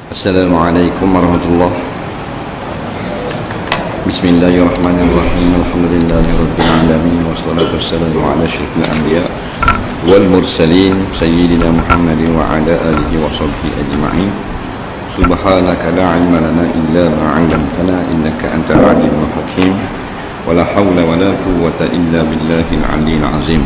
Assalamualaikum warahmatullahi. Bismillahirrahmanirrahim. Alhamdulillahirabbil alamin wassalatu wassalamu ala asyrafil anbiya wal mursalin sayyidina Muhammadin wa ala alihi wa sahbihi ajma'in. Subhanaka la ilma lana illa ma 'allamtana innaka antal alimul hakim. Wala haula wala quwwata illa billahil aliyyil azim.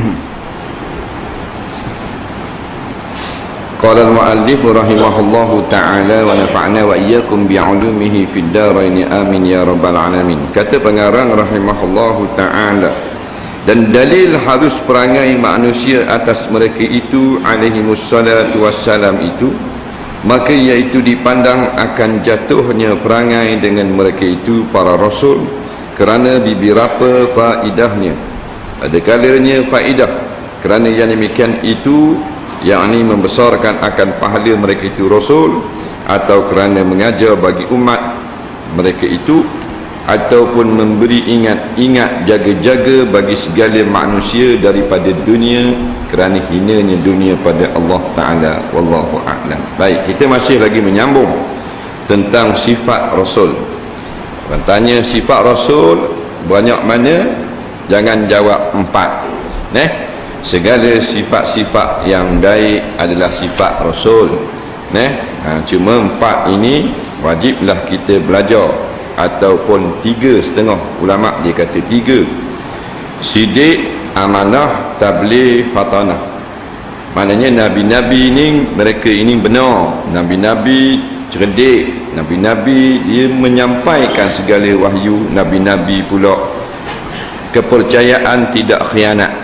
Qala al-mu'allif rahimahullahu ta'ala wa nafa'na wa iyyakum bi'ulumihi fid dharain amin ya rabbal alamin. Kata pengarang rahimahullahu ta'ala, dan dalil harus perangai manusia atas mereka itu alaihimus salatu wassalam itu, maka iaitu dipandang akan jatuhnya perangai dengan mereka itu para rasul kerana beberapa faedahnya. Ada kalanya faedah kerana yang demikian itu yakni membesarkan akan pahala mereka itu rasul, atau kerana mengajar bagi umat mereka itu, ataupun memberi ingat jaga-jaga bagi segala manusia daripada dunia kerana hinanya dunia pada Allah Ta'ala. Wallahu a'lam. Baik, kita masih lagi menyambung tentang sifat rasul. Orang tanya sifat rasul banyak mana, jangan jawab 4. Segala sifat-sifat yang baik adalah sifat rasul. Cuma 4 ini wajiblah kita belajar, ataupun 3,5 ulama dia kata 3. Sidik, amanah, tabligh, fatanah. Maknanya nabi-nabi ini, mereka ini benar. Nabi-nabi cerdik, nabi-nabi dia menyampaikan segala wahyu. Nabi-nabi pula kepercayaan tidak khianat.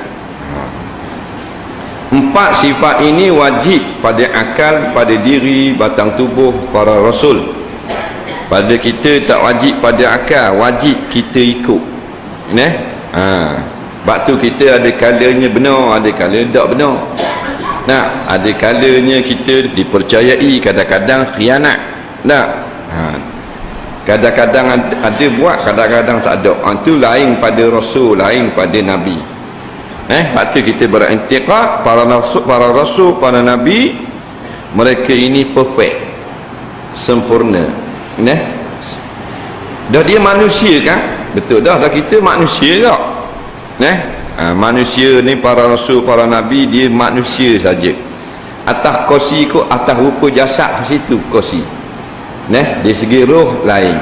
4 sifat ini wajib pada akal, pada diri, batang tubuh para rasul. Pada kita tak wajib pada akal, wajib kita ikut. Sebab tu kita ada kalanya benar, ada kalanya tak benar. Ada kalanya kita dipercayai, kadang-kadang khianat. Kadang-kadang ada buat, kadang-kadang tak ada. Itu lain pada rasul, lain pada nabi. Sebab tu kita berintiqad para rasul, para nabi, mereka ini perfect, sempurna. Dah dia manusia kan? Betul dah kita manusia tak? Manusia ni, para rasul, para nabi, dia manusia saja. Atas kursi ko, atas rupa jasad ke situ kursi. Dari segi roh lain.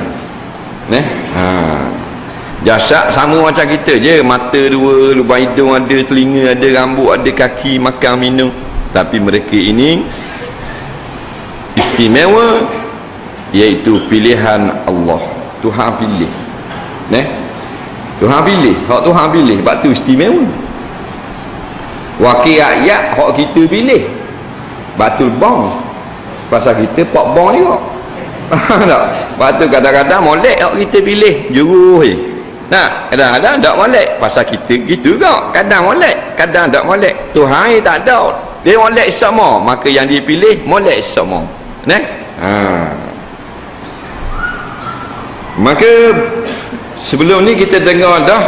Jasad sama macam kita je, mata 2, lubang hidung ada, telinga ada, rambut ada, kaki, makan, minum. Tapi mereka ini istimewa, iaitu pilihan Allah. Tuhan pilih. Tuhan pilih, hak Tuhan pilih, sebab tu istimewa. Wakil rakyat hak kita pilih. Batul bong, pasal kita pak bong juga. Sebab tu kadang-kadang molek hak kita pilih juruh. Kadang-kadang tak molek, pasal kita gitu kok. Kadang molek, kadang tak molek. Tuhan tak ada, dia molek sama, maka yang dipilih molek sama. Maka sebelum ni kita dengar dah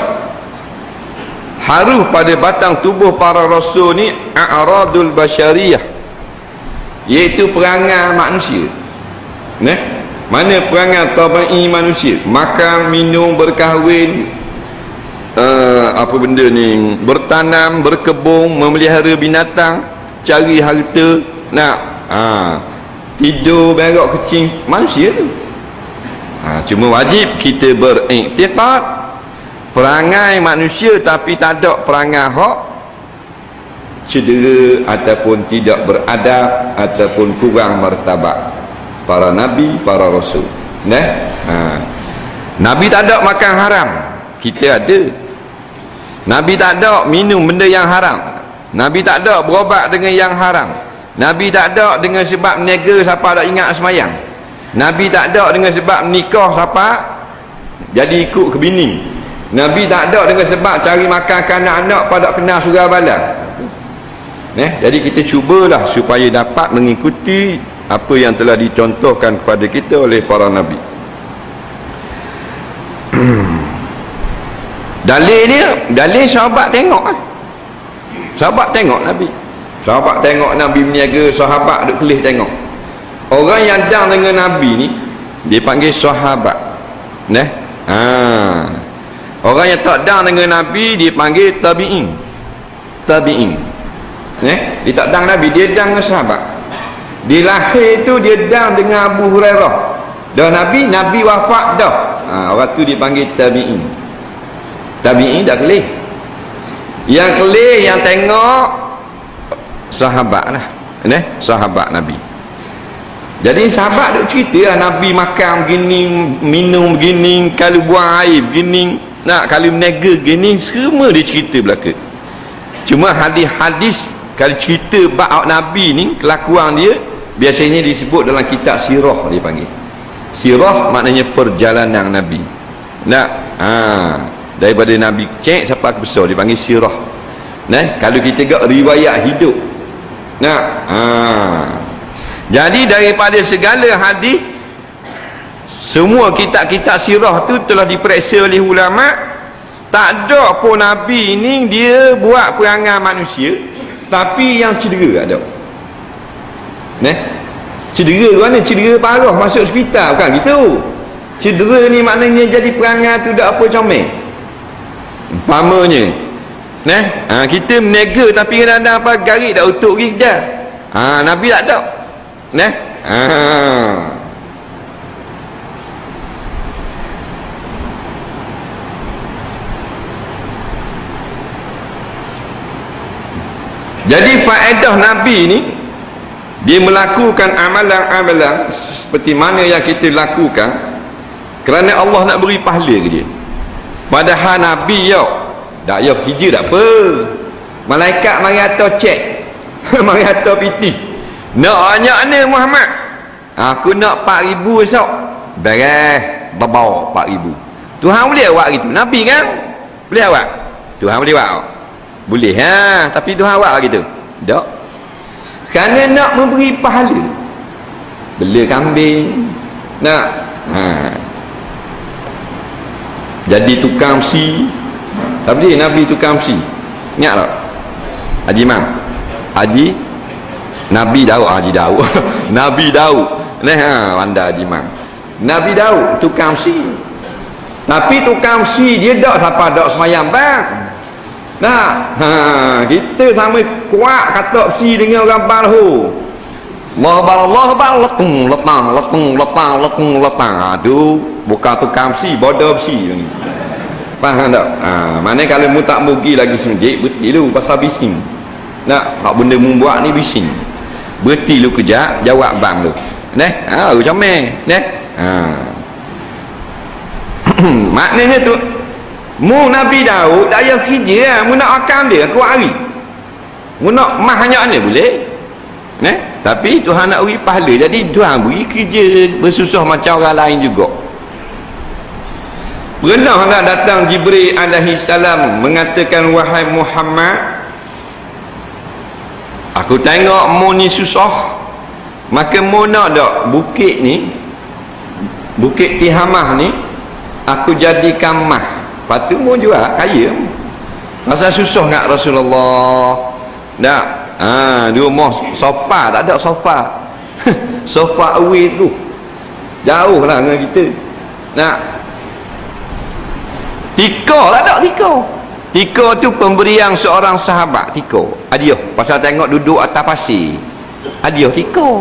haruh pada batang tubuh para rasul ni a'radul basyariyah, iaitu perangai manusia. Mana perangai tabai manusia? Makan, minum, berkahwin, apa benda ni, bertanam, berkebun, memelihara binatang, cari harta, tidur, berak, kecing, manusia tu. Cuma wajib kita beriktikad perangai manusia, tapi tak ada perangai hak cedera ataupun tidak beradab ataupun kurang martabat para nabi, para rasul. Nabi tak ada makan haram, kita ada. Nabi tak ada minum benda yang haram. Nabi tak ada berobat dengan yang haram. Nabi tak ada dengan sebab niaga siapa tak ingat semayang. Nabi tak ada dengan sebab nikah siapa jadi ikut ke bini. Nabi tak ada dengan sebab cari makan ke anak-anak pada kena surah bala. Jadi kita cubalah supaya dapat mengikuti apa yang telah dicontohkan kepada kita oleh para nabi. Dalil sahabat tengok. Sahabat tengok nabi. Sahabat tengok nabi berniaga, sahabat duk kelih tengok. Orang yang dang dengan Nabi ni dia panggil sahabat. Orang yang tak dang dengan Nabi dia panggil tabi'in. Dia tak dang Nabi, dia dang dengan sahabat. Di lahir tu dia dang dengan Abu Hurairah. Dah Nabi wafat dah. Orang tu dipanggil tabi'in. Tabi'in dah kelih. Yang kelih yang tengok sahabat lah. Sahabat Nabi. Jadi sahabat duk cerita lah, Nabi makan begini, minum begini, kalau buang air begini, kalau menega begini, semua dia cerita belaka. Cuma hadis-hadis kalau cerita bab Nabi ni, kelakuan dia biasanya disebut dalam kitab sirah, dia panggil. Sirah maknanya perjalanan Nabi. Daripada Nabi kecil sampai besar dia panggil sirah. Kalau kita tengok riwayat hidup. Jadi daripada segala hadis, semua kitab-kitab sirah tu telah diperiksa oleh ulama, tak ada pun Nabi ni dia buat perangai manusia tapi yang cedera ada. Cedera mana? Cedera parah masuk hospital, bukan gitu. Cedera ni maknanya jadi perangai tu tak apa comel. Umpamanya kita menega tapi kadang-kadang apa garik dah utuk pergi kejar. Nabi tak ada. Jadi faedah Nabi ni, dia melakukan amalan-amalan seperti mana yang kita lakukan kerana Allah nak beri pahala ke dia. Padahal Nabi tak hijau tak apa, malaikat mari atas cek mari atas piti, nak banyak ni Muhammad, aku nak 4,000 esok, beres babau 4,000. Tuhan boleh buat gitu? Nabi kan boleh buat? Tuhan boleh buat? Boleh tapi Tuhan buat gitu? Tak. Kerana nak memberi pahala, bela kambing, jadi tukang besi. Tak boleh Nabi tukang besi. Ingat tak Haji Mang? Nabi Daud. Nabi Daud anda Haji Mang. Nabi Daud tukang besi, tapi tukang besi dia tak siapa dak semayang bang. Kita sama kuat kata besi dengan orang balho. Allah bar letang. Aduh, bukan tukang besi, bodoh besi ni. Faham tak? Mana kalau mu tak mugi lagi semjik, berhenti lu pasal bising. Hak benda mu buat ni bising. Berhenti lu kejap, jawab bang lu. Macam mana? Maknanya tu, mu Nabi Daud dah ya hijrah, mu nak akam dia kuat hari. Mu nak mahnya ni boleh. Tapi Tuhan nak beri pahala. Jadi Tuhan beri kerja bersusah macam orang lain juga. Pernahlah datang Jibril alaihi salam mengatakan, wahai Muhammad, aku tengok mu ni susah, maka mu nak tak bukit ni, bukit Tihamah ni aku jadikan mah, lepas tu mu jual kaya. Masa susah kat Rasulullah tak? Di rumah sofa tak ada sofa. Sofa away tu jauh lah dengan kita. Tika tak ada tika. Tika tu pemberian seorang sahabat. Tika hadiah pasal tengok duduk atas pasir, hadiah tika.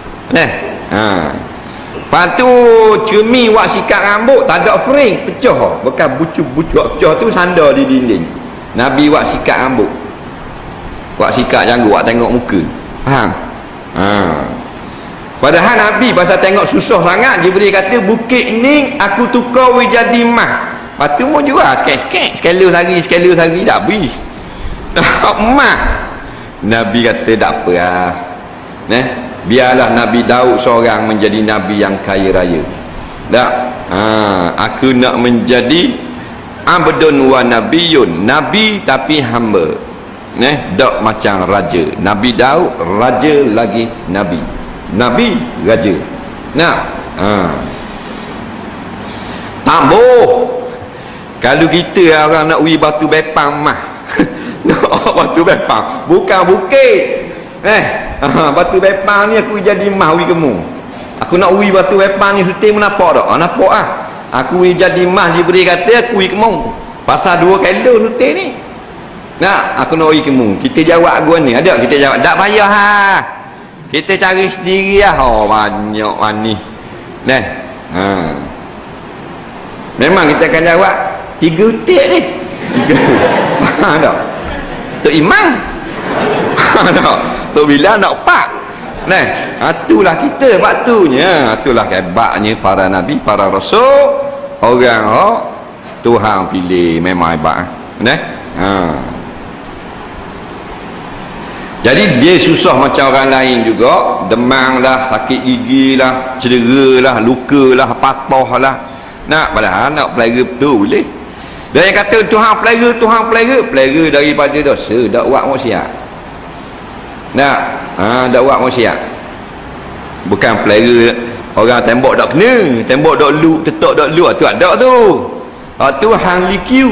Lepas tu cermin buat sikat rambut tak ada frame, pecah, bekas bucuk pecah tu sandar di dinding. Nabi buat sikat rambut, buat sikat janggut, buat tengok muka. Faham? Padahal Nabi pasal tengok susah sangat, Jibril kata bukit ni aku tukar jadi mah. Lepas tu mau jual sikit-sikit, sekali sehari tak habis. Mah. Nabi kata tak apa lah. Biarlah Nabi Daud seorang menjadi Nabi yang kaya raya. Tak? Aku nak menjadi abdun wa nabiyun, Nabi tapi hamba. Tak macam raja. Nabi Daud raja lagi Nabi. Nabi raja. Tambuh. Kalau kita orang nak pergi batu bepang mah. Batu bepang bukan bukit. Batu bepang ni aku jadi mah pergi kemu. Aku nak ui batu wepan ni syuting pun nampak tak? Nampak ah. Aku ui jadi mah diberi kata aku ui kemung. Pasal 2 kilo syuting ni. Nak aku nak ui kemung. Kita jawab gua ni. Ada kita jawab tak payah ha. Kita cari sendiri lah. Oh banyak manis. Nah. Ha. Memang kita akan jawab 3 utik ni. 3. Faham tak? Tok Imam. Faham tak? Tok Bilal nak 4. Nah, itulah kita waktunya. Itulah hebatnya para nabi, para rasul. Orang Tuhan pilih memang hebat. Nah. Ha. Jadi dia susah macam orang lain juga. Demam lah, sakit gigi lah, cedera lah, luka lah, patah lah. Nak padahal nak pelera betul boleh. Dan yang kata Tuhan pelera daripada dosa, dak buat maksiat. Nak dak buat maksiat. Bukan pelera orang tembok dak kena, tembok dak lu, tetok dak lu, tu ada tu. Tu hang likiu.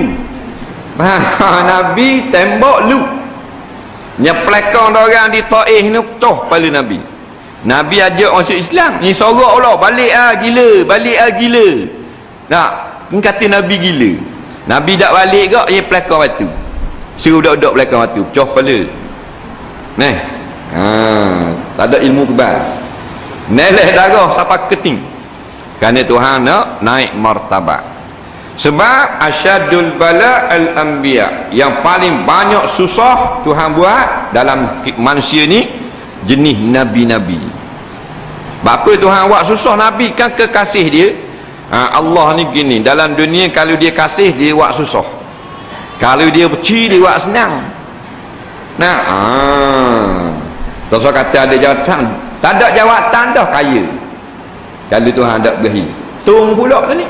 Nabi tembok lu. Nyeplekong orang di Taif ni pecah kepala Nabi. Nabi ajak masuk Islam. Ni sorok Allah, balik gila. Nak, ni kata Nabi gila. Nabi tak balik ke, dia pelakon batu. Suruh budak-budak pelakon batu, pecah kepala. Nah. Tak ada ilmu kebal. Neleh darah sampai keting. Kerana Tuhan nak naik martabat. Sebab asyadul bala al-anbiya, yang paling banyak susah Tuhan buat dalam manusia ni jenis nabi-nabi. Apa Tuhan buat susah nabi? Kan kekasih dia. Allah ni gini, dalam dunia kalau dia kasih dia buat susah, kalau dia benci dia buat senang. Nah, Tuhan kata ada jawatan, tak ada jawatan dah kaya. Kalau Tuhan ada beri tung pula ni.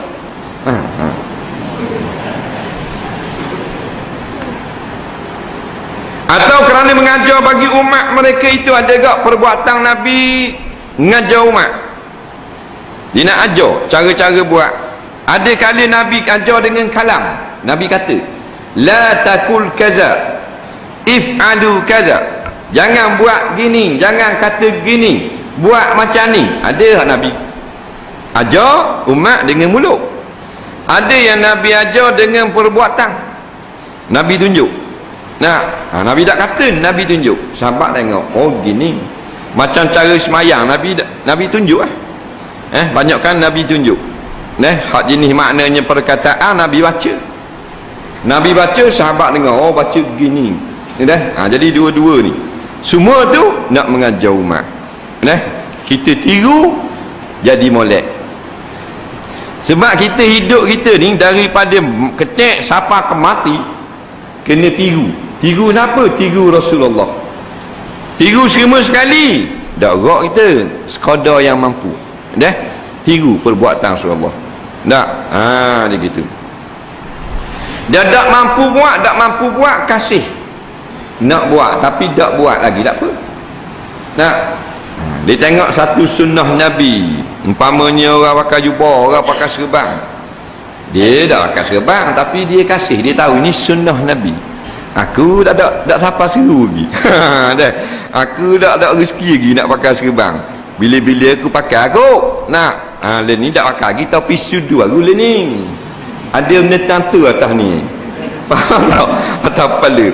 Atau kerana mengajar bagi umat mereka itu ada gak perbuatan Nabi mengajar umat. Dia nak ajar cara-cara buat. Ada kali Nabi ajar dengan kalam. Nabi kata, la takul kaza, if'alu kaza. Jangan buat gini, jangan kata gini, buat macam ni. Ada Nabi ajar umat dengan mulut. Ada yang Nabi ajar dengan perbuatan. Nabi tunjuk. Nabi tak kata, Nabi tunjuk. Sahabat tengok, oh gini. Macam cara semayang Nabi tunjuk lah. Banyak kan Nabi tunjuk. Hak jenis maknanya perkataan Nabi baca. Nabi baca, sahabat dengar, oh baca gini. Jadi dua-dua ni. Semua tu nak mengajar umat. Kita tiru jadi molek. Sebab kita hidup kita ni daripada kecil sampai ke mati kena tiru. Tiru siapa? Tiru Rasulullah. Tiru semua sekali. Tak gerak kita sekadar yang mampu. Tiru perbuatan Rasulullah. Tak? Dia gitu. Dia tak mampu buat kasih. Nak buat tapi tak buat lagi, tak apa. Tak? Dia tengok satu sunnah Nabi. Umpamanya orang pakai jubah, orang pakai serban. Dia tak pakai serban tapi dia kasih. Dia tahu ini sunnah Nabi. Aku tak siapa seru lagi. Aku tak ada rezeki lagi nak pakai serban. Bila-bila aku pakai aku nak. Lain ni tak pakai lagi tapi sudu aku lain ni. Ada benda tentu atas ni. Faham tak? Atas kepala.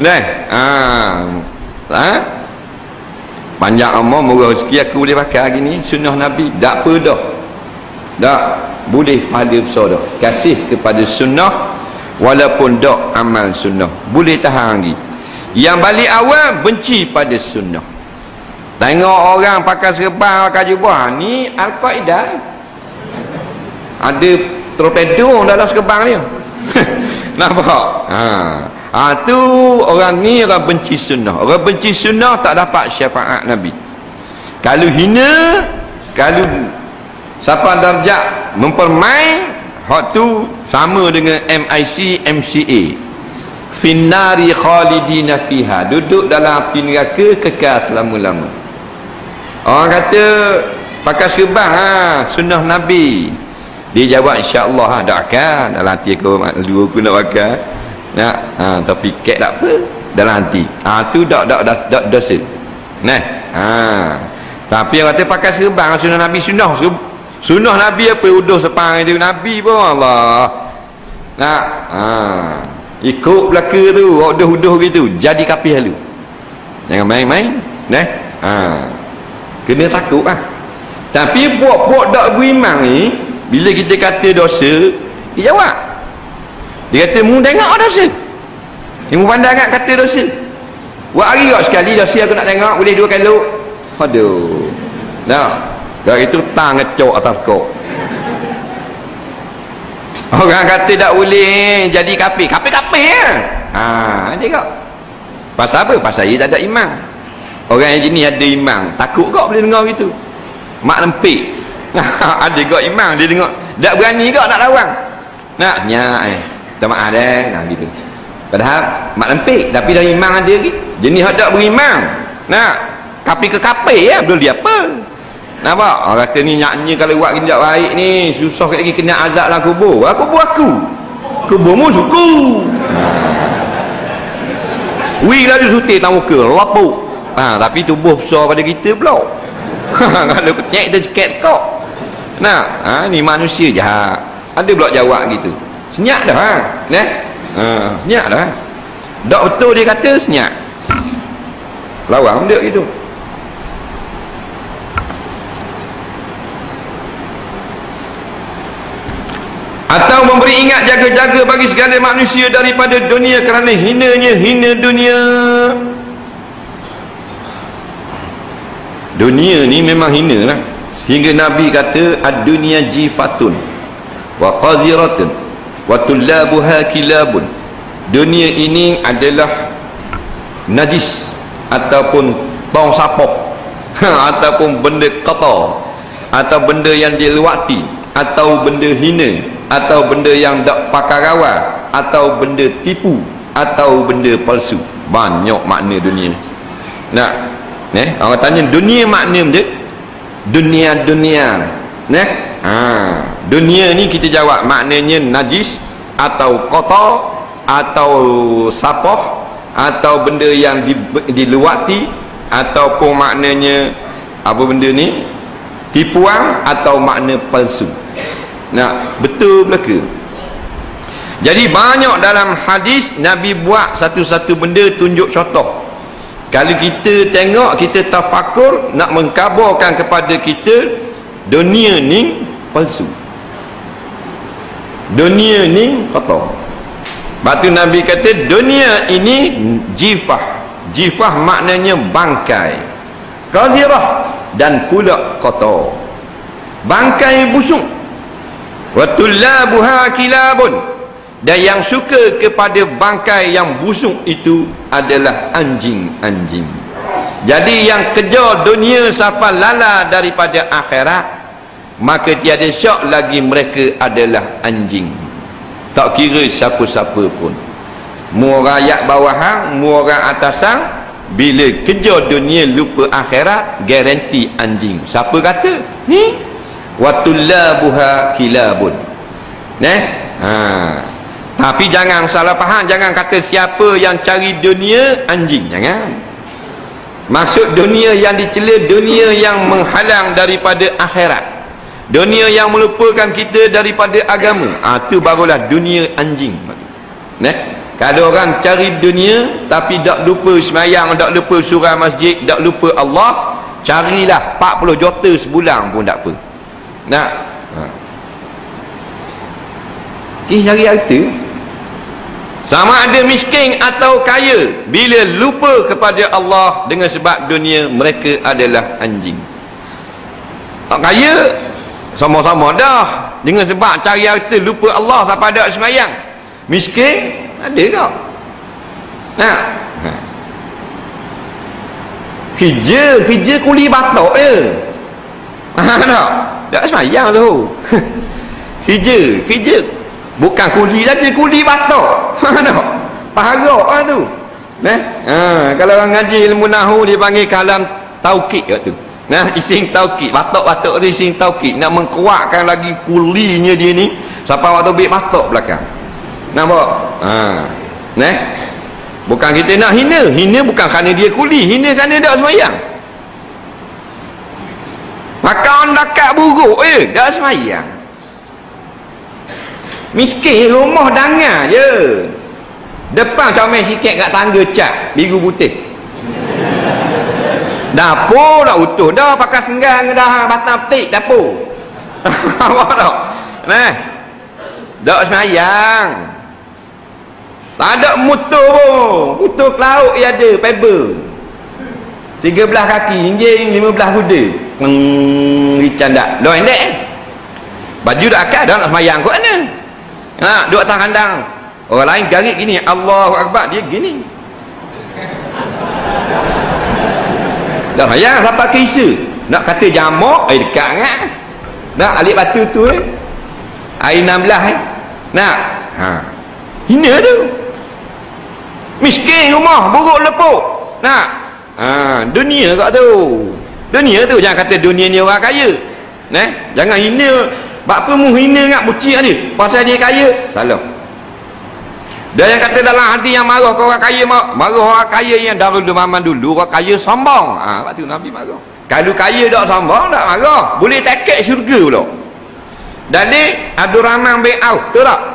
Panjang umur murah rezeki aku boleh pakai lagi ni sunnah Nabi. Tak apa dah. Tak boleh pahala besar dah. Kasih kepada sunnah walaupun tak amal sunnah. Boleh tahan lagi. Yang balik awal benci pada sunnah. Tengok orang pakai serban, pakai jubah ni Al-Qaeda. Ada torpedo dalam serban dia. Nampak? Tu orang ni orang benci sunnah. Orang benci sunnah tak dapat syafaat Nabi. Kalau hina, kalau siapa darjat mempermain, hak tu sama dengan MIC MCA. Finnari khalidina fiha. Duduk dalam api neraka kekal selama-lama. Orang kata pakai serban sunnah Nabi. Dia jawab insya-Allah dak akan dalam hati aku dua aku nak pakai. Tapi kek tak apa dalam hati. Tu dak dosa. Tapi yang kata pakai serban sunnah Nabi, sunnah Nabi apa uduh sepang itu Nabi pun Allah nak ikut belaka tu uduh gitu jadi kapih lu, jangan main-main kena takut lah. Tapi puak-puak tak beriman ni bila kita kata dosa dia jawab, dia kata mu tengok dosa, dia mu pandang kata dosa buat hari kau sekali dosa aku nak tengok boleh 2 kali. Aduh dah itu tang ngecok atas kau. Orang kata tak boleh jadi kafir ya. Tengok pasal apa? Pasal dia tak ada iman. Orang yang jenis ada iman takut kau boleh dengar gitu mak lempik. Ada kau iman dia dengar tak berani kau nak lawan nak minta maaf gitu. Padahal mak lempik tapi dah iman ada lagi. Jenis tak beriman nak kafir ke kafir ya, betul dia apa? Nampak? Orang kata ni nyaknya kalau buat kinjak baik ni susah lagi kena azab dalam kubur. Kuburmu suku. Wih lah dia sutir tak muka lapuk. Tapi tubuh besar pada kita pula. Kalau kenyek kita cekek kau. Ni manusia jahat. Ada pula jawab gitu. Senyap dah senyap dah. Tak betul dia kata senyap. Lawan dia gitu. Atau memberi ingat jaga-jaga bagi segala manusia daripada dunia kerana hina dunia. Dunia ni memang hina lah. Hingga Nabi kata ad-dunya jifatun wa qaziratun wa tullabuha kilabun. Dunia ini adalah najis ataupun tong sapoh ataupun benda kotor atau benda yang dilewati atau benda hina atau benda yang tak pakai rawat atau benda tipu atau benda palsu. Banyak makna dunia ni. Orang tanya dunia makna dia dunia dunia ni kita jawab maknanya najis atau kotor atau sapoh atau benda yang dilewati ataupun maknanya apa benda ni tipuan atau makna palsu. Betul belaka. Jadi banyak dalam hadis Nabi buat satu-satu benda tunjuk contoh. Kalau kita tengok, kita tafakur nak mengkabarkan kepada kita dunia ni palsu, dunia ni kotor. Batu Nabi kata dunia ini jifah maknanya bangkai, qadhirah dan pula kotor, bangkai busuk. Wa tullabuha kilabun, dan yang suka kepada bangkai yang busuk itu adalah anjing-anjing. Jadi yang kejar dunia sampai lala daripada akhirat, maka tiada syak lagi mereka adalah anjing. Tak kira siapa-siapa pun, mu rakyat bawahan, mu orang atasan, bila kejar dunia lupa akhirat, garanti anjing. Siapa kata? Ni watullabuha kilabun. Tapi jangan salah faham, jangan kata siapa yang cari dunia anjing, jangan. Maksud dunia yang dicela, dunia yang menghalang daripada akhirat, dunia yang melupakan kita daripada agama. Itu barulah dunia anjing. Kalau orang cari dunia tapi tak lupa semayang, tak lupa surah masjid, tak lupa Allah, carilah 40 juta sebulan pun tak apa. Cari harta sama ada miskin atau kaya, bila lupa kepada Allah dengan sebab dunia, mereka adalah anjing. Kaya sama-sama dah dengan sebab cari harta, lupa Allah sampai ada semayang. Miskin ada kau kerja kuli batok je. Tak semayang tu. kerja bukan kuli lagi, kuli batok. Paharak lah tu. Kalau orang ngaji ilmu nahu dia panggil kalam taukid kat tu. Ising taukid, batok-batok tu ising taukid, nak mengkuatkan lagi kulinya dia ni sampai waktu ambil batok belakang. Nampak? Bukan kita nak hina bukan kerana dia kuli, hina kerana tak semayang. Maka orang dekat buruk dah semayang. Miskin rumah dangar je. Depan comel sikit kat tangga cat biru putih. Dapur dah utuh dah, pakai senggang dah, batang petik dapur. Apa dah? Nah. Dak semayang. Tak ada motor pun. Motor ke laut dia ada, paper. 13 kaki injing, 15 kuda. Rican dak. Dah endek. Baju dak akal dah nak semayang kat mana? Ha, duduk atas kandang. Orang lain garik gini, Allahu Akbar, dia gini. Dah sayang sampai kisah. Nak kata jamak, dekat kan. Nak alik batu tu air 16 Nak. Ha. Hina tu. Miskin rumah, buruk lepuk. Nak. Ha, dunia kat tu. Dunia tu jangan kata dunia ni orang kaya. Jangan hina. Bak apa mu hina ngak mucik ni? Pasal dia kaya, salah. Dia yang kata dalam hati yang marah kau orang kaya, marah orang kaya yang dahulu zaman dulu, orang kaya sombong. Ha, waktu Nabi marah. Kalau kaya tak sombong, tak marah. Boleh takat syurga pula. Jadi Abdul Rahman bin Auf, betul tak?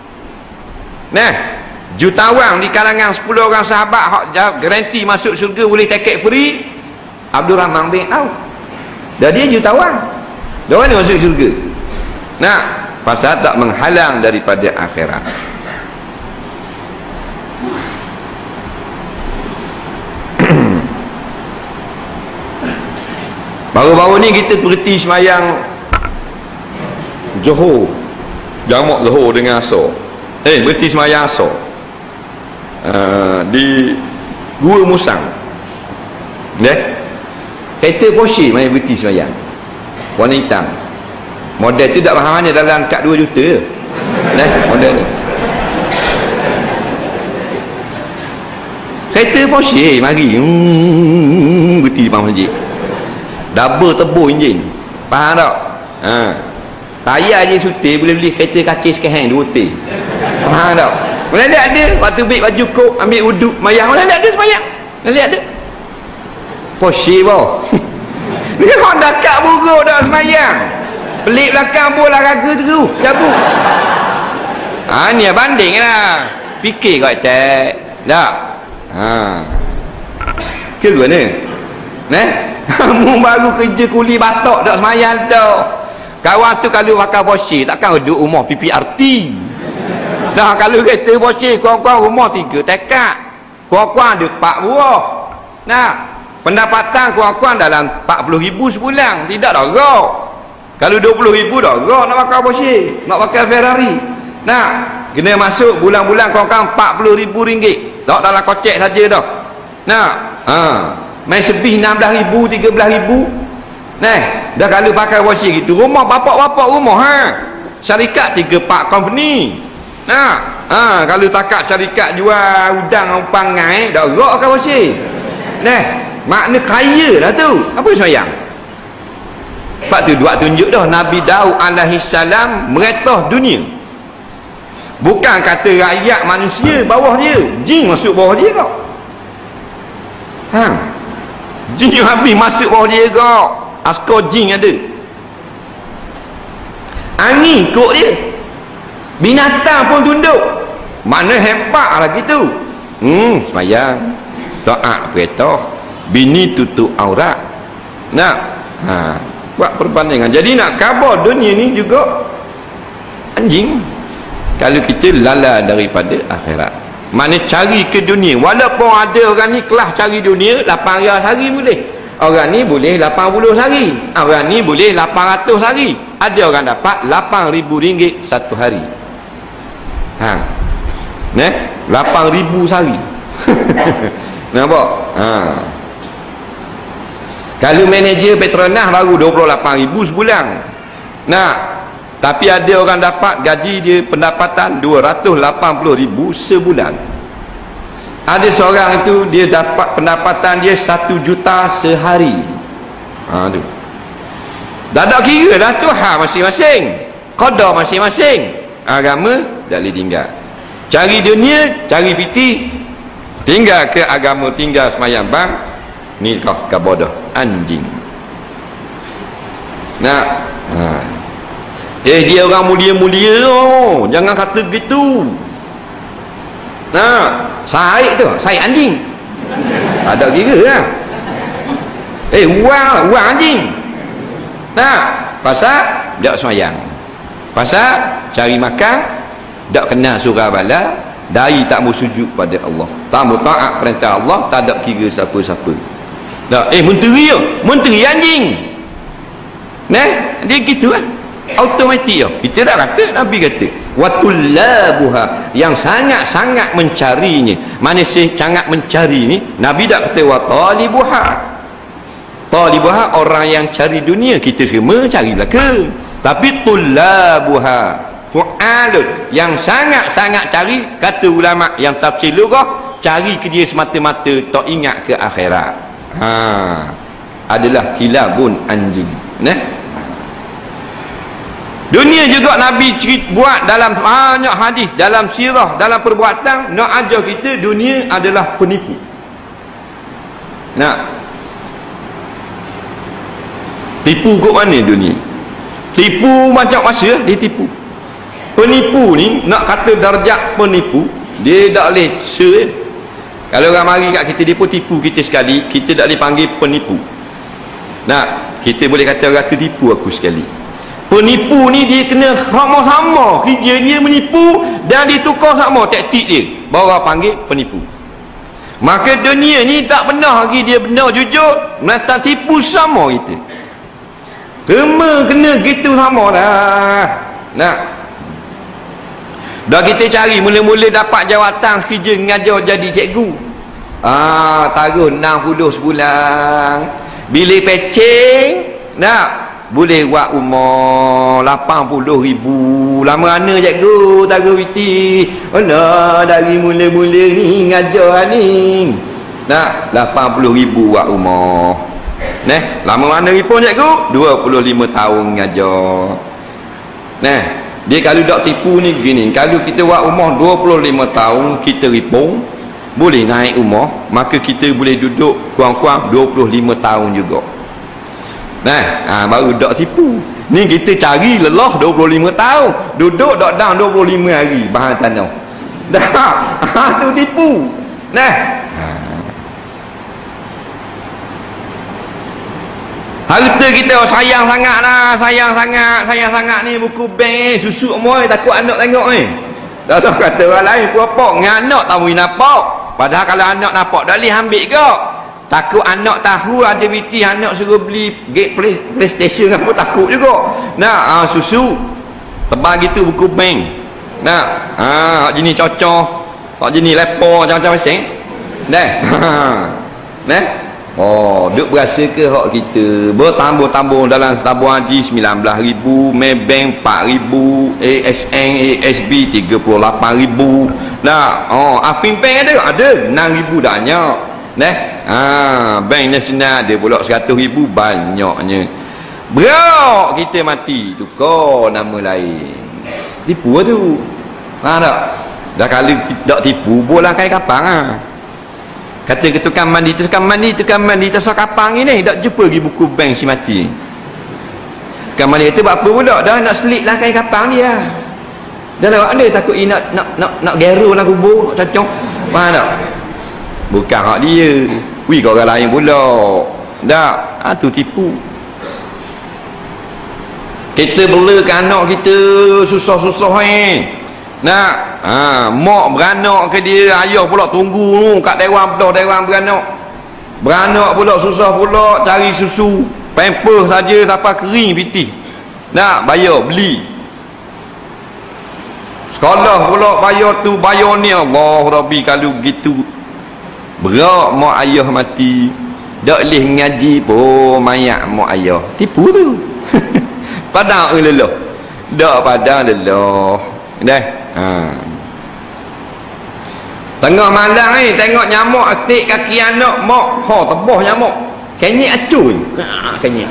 Jutawan di kalangan 10 orang sahabat hak garanti masuk syurga boleh takat free. Abdul Rahman bin Auf. Jadi dia jutawan. Dia mana masuk syurga? Pasal tak menghalang daripada akhirat. Baru-baru ni kita berhenti semayang Johor, jamak Johor dengan Asar. Berhenti semayang Asar di Gua Musang. Kereta Porsche main berhenti semayang, warna hitam. Model tu tak mahal mana, dalam kat 2 juta je. Model ni kereta Porsche mari berhenti depan masjid, double turbo enjin, faham tak? Tayar je sutil, boleh beli kereta kacil sekehang 2 T, faham tak? Mana ada waktu ambil baju kok, ambil uduk mayang, mana ada semayang, mana ada Porsche boh. Ni orang dekat buruk dah semayang, pelik belakang bola raga terus cabut. Ni banding lah, fikir kau cek tak? Ke mana? Kamu baru kerja kuli batok tak semayang dah. Kawan tu kalau pakai Porsche takkan duduk rumah PPRT. Dah kalau kereta Porsche kurang-kurang rumah 3 tekak, kurang-kurang ada 4 buah. Pendapatan kurang-kurang dalam 40,000 sebulan. Tidak dah gak. Kalau 20,000 dah gak nak pakai Porsche, nak pakai Ferrari. Kena masuk bulan-bulan kurang-kurang 40,000 ringgit. Tak dalam kocek saja dah. Main sebih 16,000, 13,000. Dah kalau pakai Porsche gitu, rumah bapak-bapak rumah syarikat 3-4 company. Kalau takat syarikat jual udang pangai, dah gerak pakai Porsche. Makna kaya dah tu. Apa semayang? Sebab tu buat tunjuk dah Nabi Daud alaihi salam meretah dunia. Bukan kata rakyat manusia bawah dia, jin masuk bawah dia kau. Jin habis masuk bawah dia kau. Askar jin ada. Angin ikut dia. Binatang pun tunduk. Mana hebat lagi tu. Semayang, taat perintah, bini tutup aurat. Buat perbandingan. Jadi nak khabar dunia ni juga anjing kalau kita lala daripada akhirat. Mana cari ke dunia, walaupun ada orang ni kelas cari dunia 8 hari sehari boleh, orang ni boleh 80 sehari, orang ni boleh 800 sehari, ada orang dapat 8,000 ringgit satu hari. 8,000 sehari. Nampak? Kalau manager Petronas baru 28,000 sebulan. Tapi ada orang dapat gaji dia pendapatan 280,000 sebulan. Ada seorang itu dia dapat pendapatan dia 1 juta sehari. Tu. Dah tak kira dah tu masing-masing. Qada masing-masing. Agama tak boleh tinggal. Cari dunia, cari piti, tinggal ke agama, tinggal semayang bang, nikah kabodah anjing. Nah, dia orang mulia-mulia oh. Jangan kata gitu. Nah, Said tu, Said anjing. Ada kira lah. Uang anjing. Nah, pasal tak semayang, pasal cari makan, tak kenal surah bala, dari tak mau sujud pada Allah, tak mau taat perintah Allah, tak ada kira siapa-siapa. Tak, menteri anjing. Nah, dia gitu lah. Automatik kita dah kata, Nabi kata watullabuha, yang sangat-sangat mencarinya. Mana sih sangat mencari ni? Nabi dah kata watalibuha. Talibuha orang yang cari dunia, kita semua cari belaka. Tapi tullabuha fu'alun, yang sangat-sangat cari, kata ulama yang tafsir lughah, cari ke dia semata-mata tak ingat ke akhirat. Adalah kilabun anjing. Nah, dunia juga Nabi buat dalam banyak hadis, dalam sirah, dalam perbuatan, nak ajar kita dunia adalah penipu. Nah, tipu kat mana dunia? Tipu macam masa dia tipu. Penipu ni, nak kata darjat penipu, dia tak boleh kalau orang mari kat kita, dia pun tipu kita sekali, kita tak boleh panggil penipu. Nah, kita boleh kata orang tu tipu aku sekali. Penipu ni dia kena sama-sama kerja dia menipu dan ditukar sama taktik dia, baru panggil penipu. Maka dunia ni tak benar lagi, dia benar jujur, nak tipu sama kita. Semua kena gitu sama dah. Nah, dah kita cari mula-mula dapat jawatan kerja ngajar jadi cikgu. Taruh 60 sebulan. Bila pecing, nak boleh buat umur 80,000. Lama mana cikgu taruh piti? Mana dari mula-mula ni ngajar ni. Nak 80,000 buat umur. Nah, lama mana pun cikgu? 25 tahun ngajar. Nah, dia kalau tak tipu ni gini, kalau kita buat umur 25 tahun kita ripung, boleh naik umur, maka kita boleh duduk kurang-kurang 25 tahun juga. Nah, baru tak tipu. Ni kita cari lelah 25 tahun, duduk tak dalam 25 hari bahan tanah. Dah, tu tipu. Nah, harta kita sayang sangat lah, sayang sangat ni buku bank susu semua, takut anak tengok ni. Dah tahu kata orang lain apa dengan anak tak boleh nampak. Padahal kalau anak nampak dah boleh ambil ke. Takut anak tahu ada BT, anak suruh beli PlayStation apa, takut juga. Nah, susu tebal gitu buku bank. Nah, jenis cocok, tak jenis lepo macam-macam pasang. Dah. Nah. Duk berasa ke hak kita bertambung-tambung dalam tabung haji 19,000, Maybank 4,000, ASN, ASB 38,000. Nah, Afin Bank ada 6,000 dah banyak. Nah, Bank Nasional ada pula 100,000, banyaknya. Berak kita mati tukar nama lain. Tipu tu. Tak? Dah kalau tak tipu bola kai kapang Kata ke tukang mandi tasah kapang ni tak jumpa pergi buku bank si mati. Tukang mandi itu buat apa pula? Dah nak selit lah kain kapang dia. Dah nak ada takut nak gero nak kubur, nak cacong. Faham tak? Bukan hak dia. Wih, kau orang lain pula. Dah, tu tipu. Kita belakan anak kita susah-susah nak mak beranak ke dia, ayah pula tunggu kat dewan beranak pula susah pula cari susu pamper saja sampai kering piti, nak bayar beli sekolah pula bayar tu bayar ni. Allah Rabbi, kalau gitu berak mak ayah mati tak boleh ngaji pun mayat mak ayah. Tipu tu. Padang lelah tak padang lelah dah. Tengah malam ni tengok nyamuk atik kaki anak mak, tebah nyamuk kenyek acuy kenyek.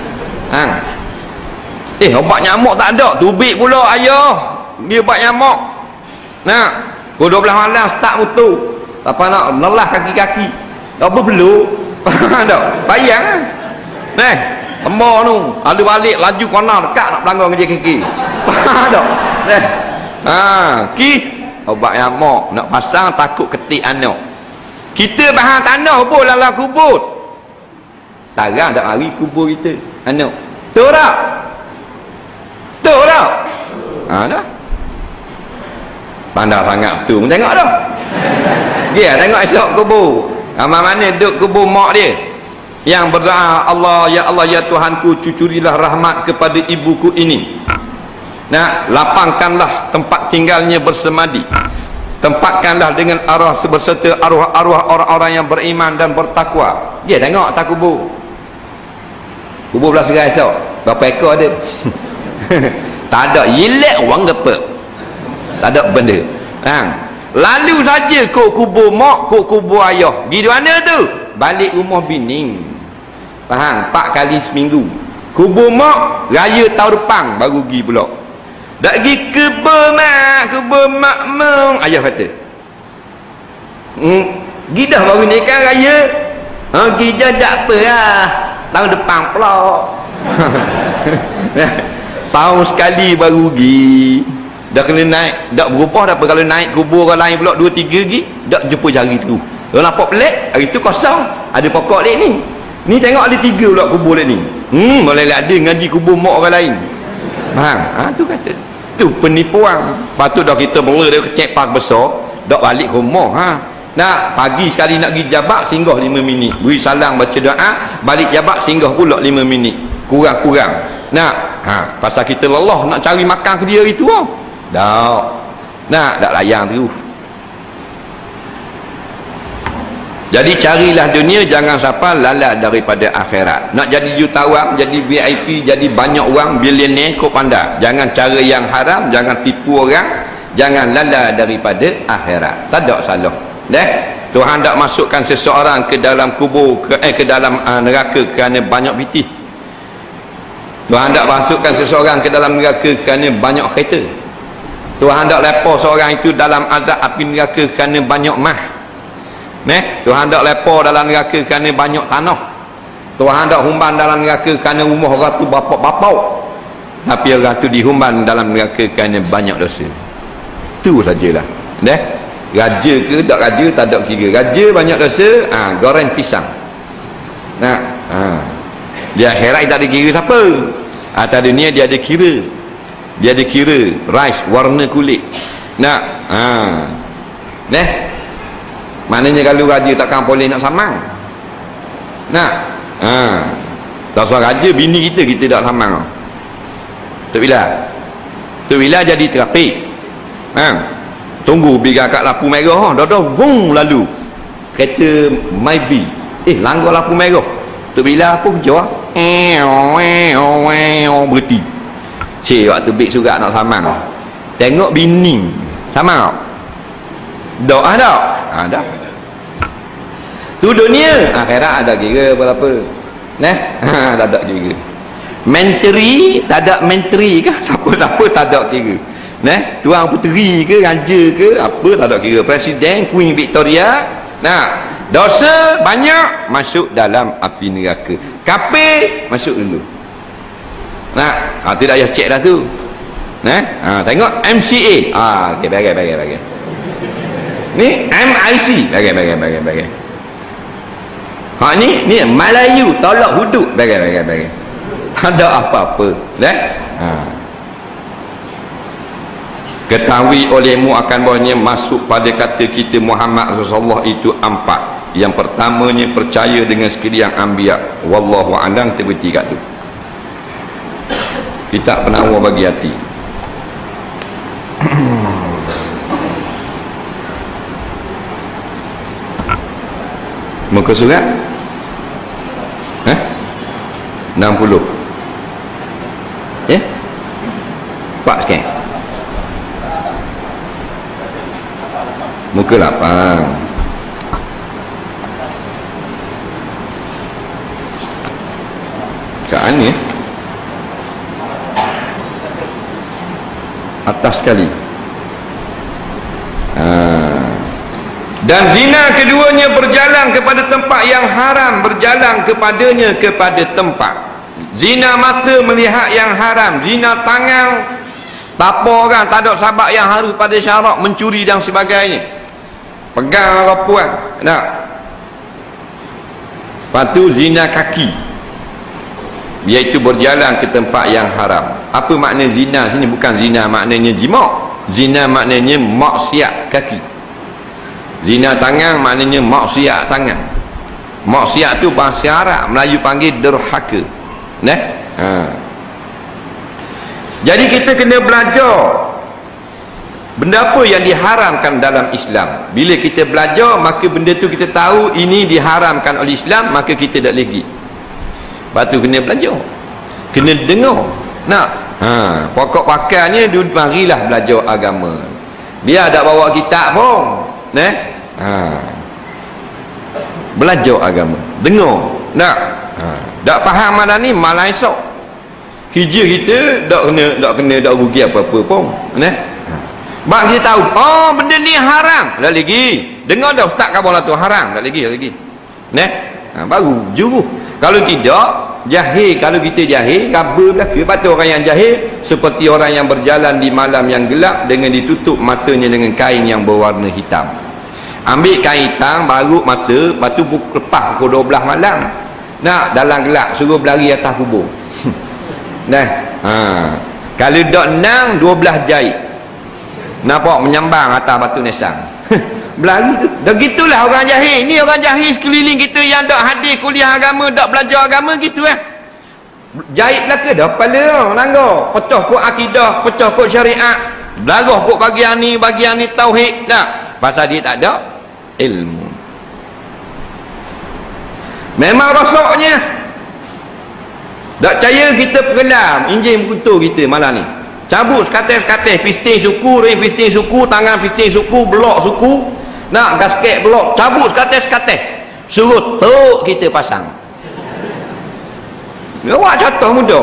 Obat nyamuk tak ada, tubik pula ayah dia ubat nyamuk. Nah, pukul 12 malam start motor, apa nak lelah kaki-kaki tak apa perlu. Tak bayang nah tembak tu lalu balik laju kona dekat nak pelanggar kerja kaki faham tak ki obat nyamuk nak pasang takut ketik anak kita bahan tanah pun dalam kubur tarang tak hari kubur kita anak tahu tak dah pandai sangat betul pun tengok dah dia tengok esok kubur mana duduk kubur mak dia yang berdoa Allah ya Tuhanku cucurilah rahmat kepada ibuku ini lapangkanlah tempat tinggalnya bersemadi tempatkanlah dengan arwah berserta arwah orang-orang yang beriman dan bertakwa dia tengok tak kubur belah serai esok berapa ekor ada tak ada yilek orang dapat tak ada benda lalu saja kok kubur mak kok kubur ayah pergi di mana tu balik rumah bini faham 4 kali seminggu kubur mak raya tahun depan baru pergi pula dah pergi kubur mak mung ayah kata gidah baru nikah raya gidah tak apa lah tahun depan pula tahun sekali baru pergi dah kena naik dah berubah dah apa kalau naik kubur orang lain pula 2-3 lagi dah jumpa jari tu kalau nampak pelik hari tu kosong ada pokok lek ni tengok ada 3 pula kubur lek ni boleh ada ngaji kubur mak orang lain faham tu kata tu penipuan patut dah kita mula dia kecek park besar dah balik rumah nak pagi sekali nak pergi jabat singgah 5 minit beri salam baca doa balik jabat singgah pula 5 minit kurang-kurang pasal kita lelah nak cari makan ke dia itu tak layan terus jadi carilah dunia jangan sampai lalat daripada akhirat nak jadi jutawan jadi VIP jadi banyak orang bilioner kau pandai jangan cara yang haram jangan tipu orang jangan lalat daripada akhirat tak ada salah Tuhan tak masukkan seseorang ke dalam kubur ke dalam neraka kerana banyak pitih Tuhan tak masukkan seseorang ke dalam neraka kerana banyak kereta Tuhan tak lepas seorang itu dalam azab api neraka kerana banyak mah Tuhan tak lepas dalam neraka kerana banyak tanah Tuhan tak humban dalam neraka kerana rumah orang tu bapak-bapak tapi orang tu dihumban dalam neraka kerana banyak dosa tu sajalah raja ke tak raja tak ada kira raja banyak dosa goreng pisang di akhirat tak ada kira siapa atas dunia dia ada kira rice warna kulit maknanya kalau raja takkan boleh nak samang tak usah raja bini kita tak samang Tok Bila jadi terapik tunggu biar kat lampu merah dah vung lalu kereta maybe langgar lampu merah Tok Bila apa kerja berhenti waktu bik surat nak samang tengok bini samang tak ada tu dunia akhirat ada kira berapa tak ada kira menteri tak ada menteri ke siapa-siapa tak ada kira tuan puteri ke raja ke apa tak ada kira presiden Queen Victoria dosa banyak masuk dalam api neraka kafir masuk dulu tidak payah cek dah tu tengok MCA okey bagi ni MIC bagi ni Melayu tolak hudud bagi tak ada apa-apa ketahui olehmu akan bahawanya masuk pada kata kita Muhammad Rasulullah itu 4 yang pertamanya percaya dengan sekalian anbiya wallahu a'lam terbeti kat tu kita penawar bagi hati muka surat 60 Pak sikit muka 8 kat ni atas sekali dan zina keduanya berjalan kepada tempat yang haram berjalan kepadanya kepada tempat Zina mata melihat yang haram, zina tangan tapak orang, tak ada sabak yang harus pada syarak, mencuri dan sebagainya, pegang perempuan. Nah, lepas tu zina kaki, iaitu berjalan ke tempat yang haram. Apa makna zina sini? Bukan zina maknanya jima', zina maknanya maksiat kaki. Zina tangan maknanya maksiat tangan. Maksiat tu bahasa Arab, Melayu panggil derhaka. Nah, jadi kita kena belajar benda apa yang diharamkan dalam Islam. Bila kita belajar, maka benda tu kita tahu ini diharamkan oleh Islam, maka kita tak lagi. Lepas tu kena belajar, kena dengar. Nak pokok pakannya, marilah belajar agama. Dia tak bawa kitab pun, belajar agama, dengar. Nak tak faham malam ni, malah esok hijau kita tak kena rugi apa-apa pun. Bak kita tahu, oh benda ni haram, tak lagi dengar dah ustaz kabar tu haram, tak lagi. Baru juru. Kalau tidak, jahil. Kalau kita jahil, kabar belaka. Patut orang yang jahil seperti orang yang berjalan di malam yang gelap dengan ditutup matanya dengan kain yang berwarna hitam. Ambil kain hitam, baru mata, lepas tu lepas pukul 12 malam. Nak dalam gelap, suruh berlari atas kubur. Kalau dok nang 12 jahit, nampak menyambang atas batu nesang. Berlari tu. Dah gitulah orang jahil. Ni orang jahil sekeliling kita yang dok hadir kuliah agama, dok belajar agama gitu. Jahit belaka dah kepala langgar, pecah kod akidah, pecah kod syariat, belarah kod bagian ni tauhid lah. Pasal dia tak ada ilmu. Memang rosaknya. Tak percaya kita perelam injing berkutu kita malam ni. Cabut sekates-sekates, pisting suku, ring pisting suku, tangan pisting suku, blok suku, nak gasket blok, cabut sekates-sekates, suruh tok kita pasang. Awak contoh muda.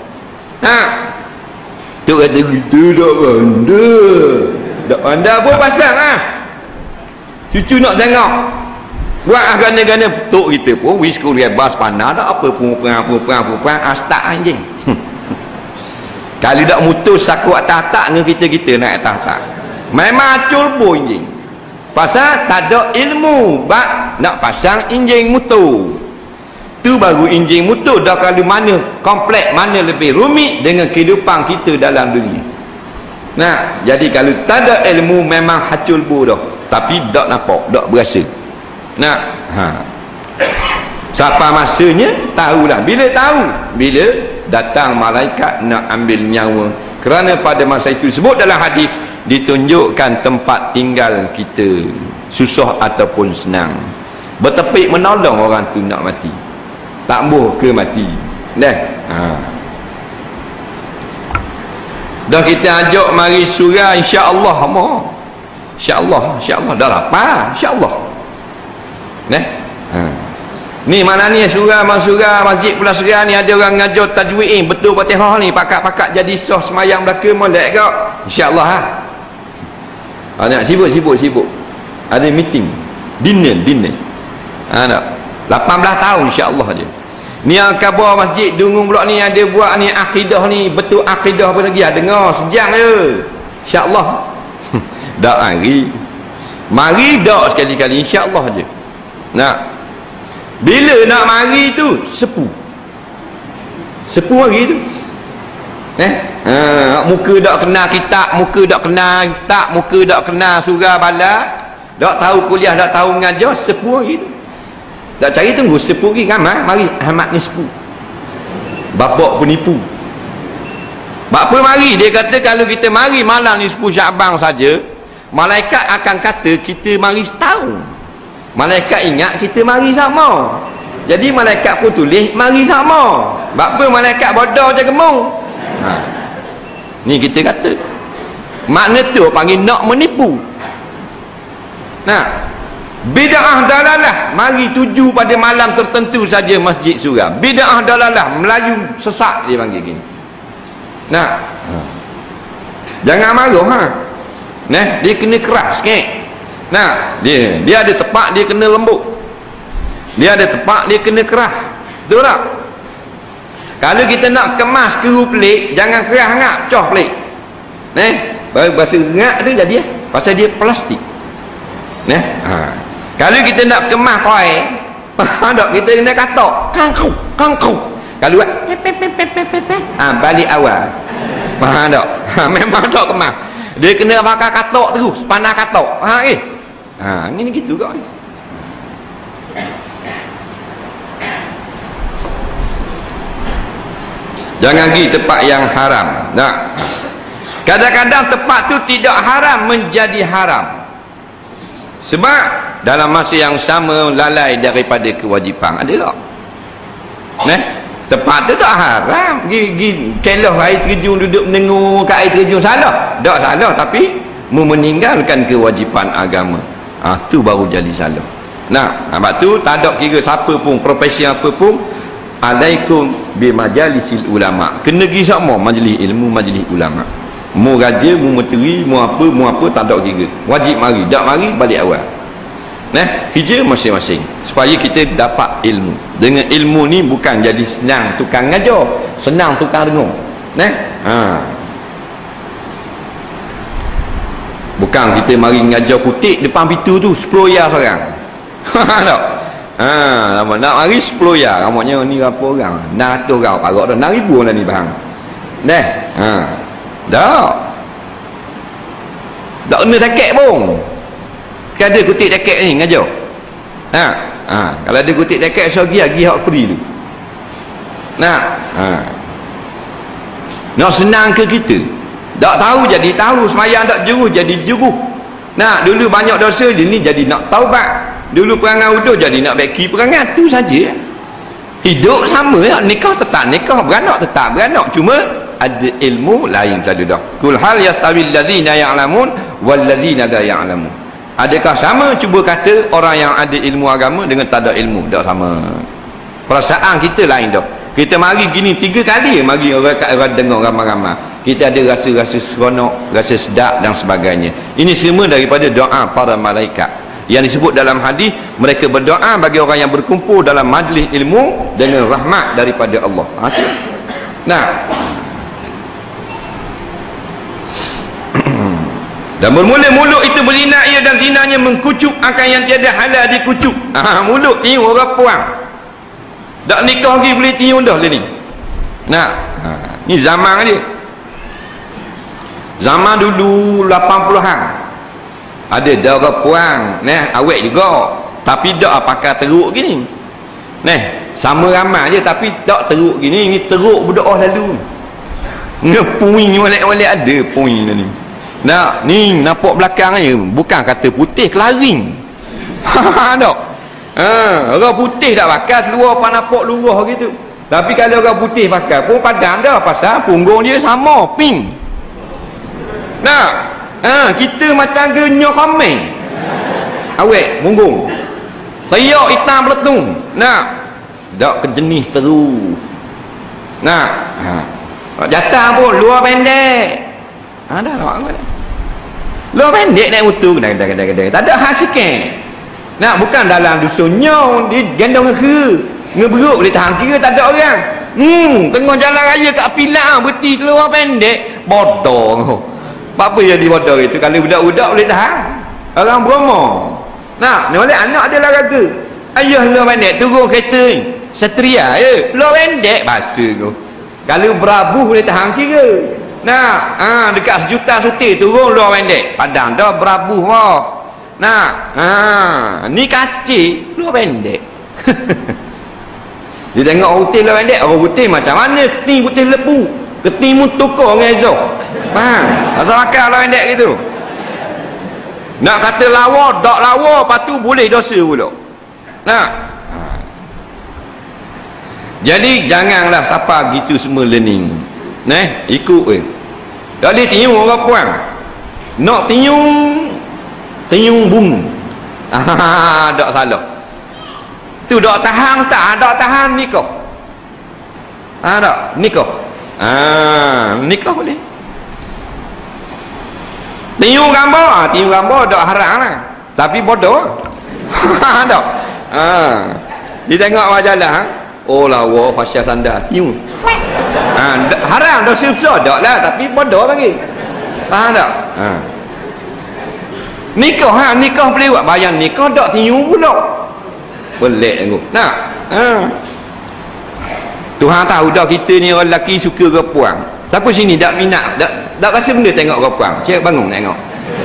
Tu kata kita tak pandai pun pasang cucu nak tengok. Buat gana-gana tok kita pun wis kuliah bas panah tak apa, perang astak anjing. Kalau tak mutus saku atas-atas dengan kita naik atas-atas, memang acul pun anjing. Pasal tak ada ilmu bak nak pasang injing mutu. Tu baru injing mutu dah. Kalau mana kompleks, mana lebih rumit dengan kehidupan kita dalam dunia. Nah, jadi kalau tak ada ilmu memang hacul bu dah. Tapi tak nampak, tak berasa. Nah, siapa masanya tahulah. Bila tahu, bila datang malaikat nak ambil nyawa. Kerana pada masa itu disebut dalam hadis, ditunjukkan tempat tinggal kita, susah ataupun senang, bertepik menolong orang tu nak mati, tak boh ke mati. Dah kita ajak mari surau, insya-Allah insya-Allah dah lapar, insya-Allah. Ni mana ni surau masjid Pulau Seram ni ada orang ngajar tajwid betul Fatihah ni, pakat-pakat jadi sah semayang belaka molek kau, insya-Allah. Nak sibuk ada meeting dinner nak 18 tahun insya-Allah je. Ni yang khabar masjid Dungung pula ni ada buat ni akidah ni, betul akidah apa lagi dengar sejam je, insya-Allah. Dak mari dak sekali-kali, insya-Allah je. Nak bila nak mari tu sepu hari tu muka tak kena kitab, muka tak kena surah bala, tak tahu kuliah, tak tahu mengajar, sepu hari tu. Tak cari tunggu sepu hari ramai, mari Ahmad ni sepu, bapak penipu. Apa mari? Dia kata kalau kita mari malam ni 10 Sya'ban saja, malaikat akan kata kita mari setahun. Malaikat ingat kita mari sama, jadi malaikat pun tulis mari sama. Apa malaikat bodoh je gemung. Ni kita kata makna tu panggil nak menipu. Bid'ah dalalah, mari tuju pada malam tertentu saja masjid surau. Bid'ah dalalah, Melayu sesak dia panggil gini. Jangan marah dia kena keras sikit. Dia ada tepak, dia kena lembut. Dia ada tepak, dia kena keras. Betul tak? Kalau kita nak kemas keru pelik, jangan keras sangat, coh pelik. Bahasa rak tu jadi pasal dia plastik. Kalau kita nak kemas koi, tak, kita kena katok kangkau. Kalau balik awal. Faham tak? Memang tak kemas. Dia kena pakai katok terus, panah katok. Ni gitu kau. Jangan pergi tempat yang haram. Kadang-kadang tempat tu tidak haram menjadi haram. Sebab dalam masa yang sama lalai daripada kewajipan. Ada tak? Tempat tu tak haram. Pergi keloh air terjun, duduk menengok kat air terjun, salah? Tak salah, tapi meninggalkan kewajipan agama. Tu baru jadi salah. Sebab tu tak ada kira siapa pun, profesi apa pun, alaikum bi majalisil ulama. Kena pergi sama majlis ilmu, majlis ulama. Mu raja, mu menteri, mu apa tak ada kira. Wajib mari, tak mari balik awal. Kerja masing-masing supaya kita dapat ilmu. Dengan ilmu ni bukan jadi senang tukang ngajar, senang tukang dengar. Bukan kita mari ngajar kutik depan pintu tu 10 ya seorang. Tak? Nak mari 10 ya, ramanya ni berapa orang? 600 orang, parok dah 6,000 dah ni bang. Tak kena takat pun. Kan ada kutip takat ni ngajar. Kalau ada kutip takat so pergi hak free tu. Nak senang ke kita? Tak tahu jadi tahu, semayang tak juruh jadi juruh. Dulu banyak dosa, dia ni jadi nak taubat. Dulu perangai uduh jadi nak beki perangai. Tu saja. Hidup sama ya, nikah tetap nikah, beranak tetap beranak. Cuma ada ilmu lain saja dah. Kul hal yastawil ladzina ya'lamun wal ladzina la ya'lamun. Adakah sama? Cuba kata orang yang ada ilmu agama dengan tak ada ilmu. Tak sama. Perasaan kita lain dah. Kita mari gini 3 kali mari orang dengar ramai-ramai. Kita ada rasa-rasa seronok, rasa sedap dan sebagainya. Ini semua daripada doa para malaikat. Yang disebut dalam hadis, mereka berdoa bagi orang yang berkumpul dalam majlis ilmu dengan rahmat daripada Allah. Dan bermula mulut itu berzina, ia dan zinanya mengkucuk akan yang tiada halal dikucuk. Mulut tiup orang puang. Tak nikah lagi boleh tiup dah ni. Ni zaman dia. Zaman dulu 80-an. Ada dah orang puang, awet juga. Tapi tak pakai teruk gini. Sama ramai je tapi tak teruk gini. Ni teruk berdoa lalu. Puing walik-walik ada puing ni. Ni nampak belakang je, bukan kata putih kelaring. Tak. Orang putih tak pakai seluar apa nampak lurah gitu. Tapi kalau orang putih pakai pun padan dah, pasal punggung dia sama pink. Kita macam genyo komen. Awet punggung. Teriak hitam peletung. Tak kejenis terus. Jatah pun luar pendek. Dah nampak apa? Luar pendek naik motor kadang-kadang. Tak ada hasikan. Bukan dalam dusunnya dia gendong ke ngeberuk boleh tahan kira tak ada orang. Tengah jalan raya kat Pilang berhenti keluar pendek bodoh. Apa jadi bodoh itu? Kalau budak-budak boleh tahan, orang Bromo ni oleh anak dia lah kata ayah luar pendek turun kereta ni Satria je luar pendek bahasa tu. Kalau berabuh boleh tahan kira. Dekat 1 juta sutir turun luar pendek padang dah berabuh lah. Ni kacik luar pendek. Dia tengok orang putih luar pendek, orang putih macam mana keting putih lepu, keting mu tukar dengan Ezok. Faham? Asal makan luar pendek gitu. Nak kata lawa, tak lawa, lepas tu boleh dosa pula. Jadi janganlah siapa gitu semua learning. Ikut tak boleh tiung orang puang. Nak tiung bunga. Tak salah. Tu tak tahan tak? Tak tahan nikah. Tak nikah. Nikah boleh. Tiung gambar, tiung gambar tak haram lah. Tapi bodoh. Tak. Dia tengok majalah, Oh lawa fasya sandar tiung. Haram dosa besar tak lah, tapi bodoh bagi. Faham tak? Nikah nikah boleh buat bayang nikah tak tiung pula. Pelik tengok. Nak? Tuhan tahu dah kita ni orang lelaki suka ke puang. Siapa sini tak minat, tak rasa benda tengok ke puang? Cik bangun tengok.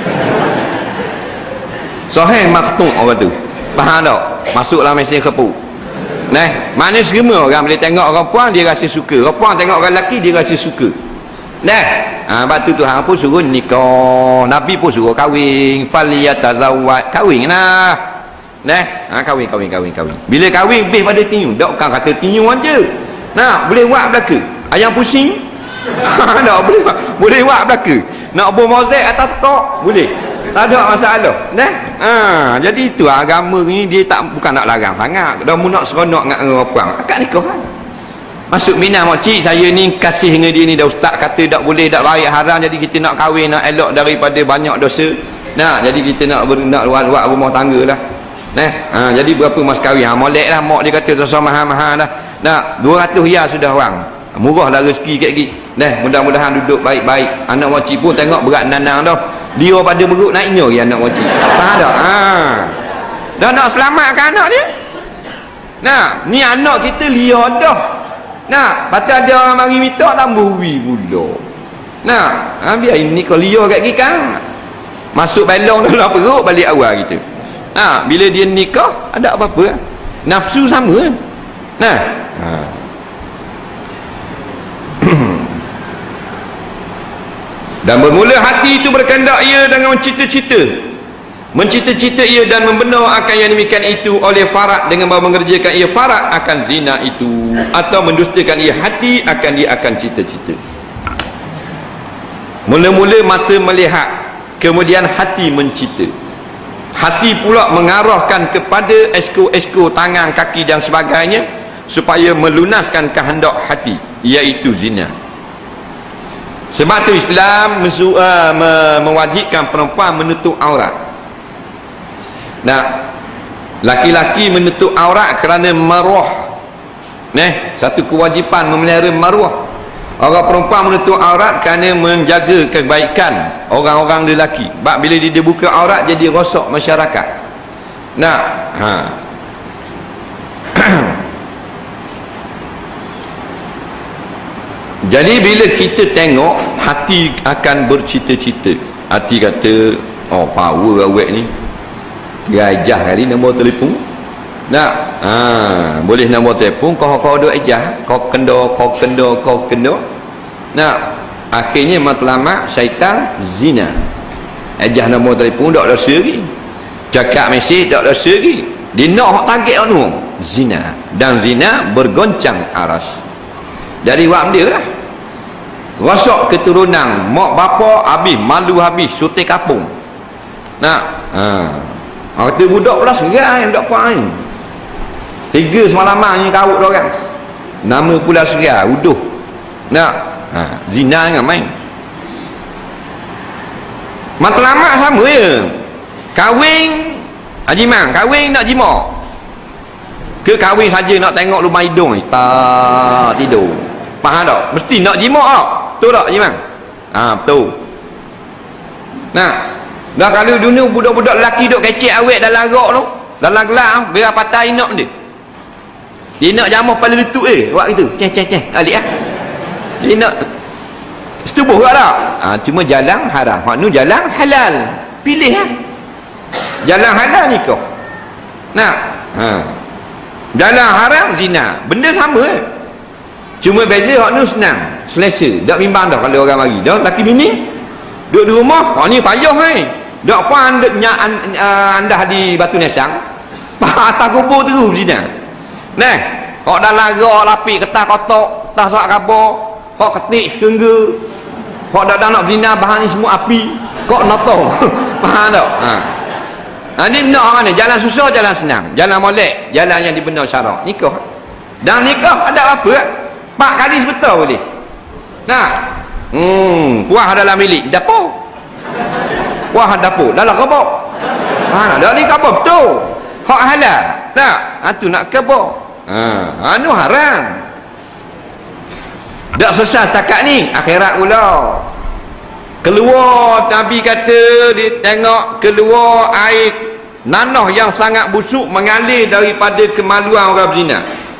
Sahih maktum orang tu. Faham tak? Masuklah mesin kepu. Mana semua orang boleh tengok orang puang dia rasa suka. Orang puang tengok orang lelaki dia rasa suka. Sebab tu Tuhan pun suruh nikah. Nabi pun suruh kahwin. Faliyatazawwaj. Kahwin lah. Kahwin. Bila kahwin lebih pada tinyung. Tak bukan kata tinyung aja. Boleh buat belaka. Ayam pusing. Tak boleh buat belaka. Nak buat mozaik atas tok boleh. Tak ada masalah. Jadi itu agama ni dia bukan nak larang sangat. Dah mu nak seronok dengan orang puang. Akad nikah kan. Masuk minat makcik saya ni kasih dengan dia ni dah ustaz kata tak boleh, tak baik, haram, jadi kita nak kahwin, nak elok daripada banyak dosa. Jadi kita nak luar rumah tangga lah. Jadi berapa mas kahwin? Molek lah mak dia kata tak mahal-mahal dah. 200 riyal sudah orang. Murah lah rezeki kat gigi. Mudah-mudahan duduk baik-baik. Anak makcik pun tengok berat nanang dah. Dia pada beruk naiknya ya anak makcik. Faham tak? Dah nak selamatkan anak dia. Ni anak kita liar dah. Patut ada orang mari minta tambah wi pula. Biar ini kau liar kat gigi kan. Masuk belong dalam perut balik awal kita. Bila dia nikah ada apa-apa? Nafsu sama. Dan bermula hati itu berkehendak ia dengan mencita-cita ia dan membenar akan yang demikian itu oleh farad dengan bahawa mengerjakan ia farad akan zina itu atau mendustakan ia hati akan dia akan cita-cita. Mula-mula mata melihat, kemudian hati mencita, hati pula mengarahkan kepada esko-esko tangan, kaki dan sebagainya supaya melunaskan kehendak hati, iaitu zina. Sebab tu Islam mewajibkan perempuan menutup aurat. Laki-laki menutup aurat kerana maruah. Satu kewajipan memelihara maruah. Orang perempuan menutup aurat kerana menjaga kebaikan orang-orang lelaki. Sebab bila dia buka aurat jadi rosak masyarakat. Jadi bila kita tengok, hati akan bercita-cita. Hati kata, oh power awak ni, ejah kali nombor telefon. Boleh nombor telefon, kau ada ejah, kau kendo. Akhirnya matlamat syaitan zina. Ejah nombor telefon tak dosa lagi. Cakap mesej tak dosa lagi. Dia nak target orang zina. Dan zina bergoncang aras. Dari wak dia lah. Rosak keturunan, mak bapa habis, malu habis, sutai kapung. Kata budak pula serai yang tak kuat ni. 3 semalaman ni kawut orang. Nama pula serai, uduh. Zina dengan main. Matlamat sama je. Kahwin Haji Mang, kahwin nak jima. Ke kahwin saja nak tengok lubang hidung ni? Tak tidur. Faham tak? Mesti nak jima tak? Betul tak Haji Mang? Betul. Dah kalau dunia budak-budak lelaki duk kecek awet dalam rak tu, dalam gelap, biar patah inak dia. Dia nak jamah pada letup buat gitu. Ceh. Alik lah. Dia nak setubuh tak tak? Cuma jalan haram. Hak ni jalan halal. Pilih lah. Jalan halal nikah. Jalan haram zina. Benda sama. Cuma beza hak ni senang. Selesa. Tak bimbang dah kalau orang mari. Dah laki bini duduk di rumah. Hak ni payah ni. Tak puan anda di Batu Nesang. Atas kubur terus zina. Hak dalam rak lapik ketah kotak, ketah sorak kabur, hak ketik kengga. Hak dak nak zina bahan ni semua api. Kok notong. Faham tak? Ni benar mana? Jalan susah, jalan senang. Jalan molek, jalan yang dibenar syarak. Nikah. Dan nikah ada apa? 4 kali sebetul boleh. Puah dalam bilik dapur. Puah dapur dalam kabur. Dah ni kabur betul. Hak halal. Tu nak kabur. Anu haram. Tak selesai setakat ni, akhirat pula. Keluar, Nabi kata dia tengok keluar air nanah yang sangat busuk mengalir daripada kemaluan orang berzina.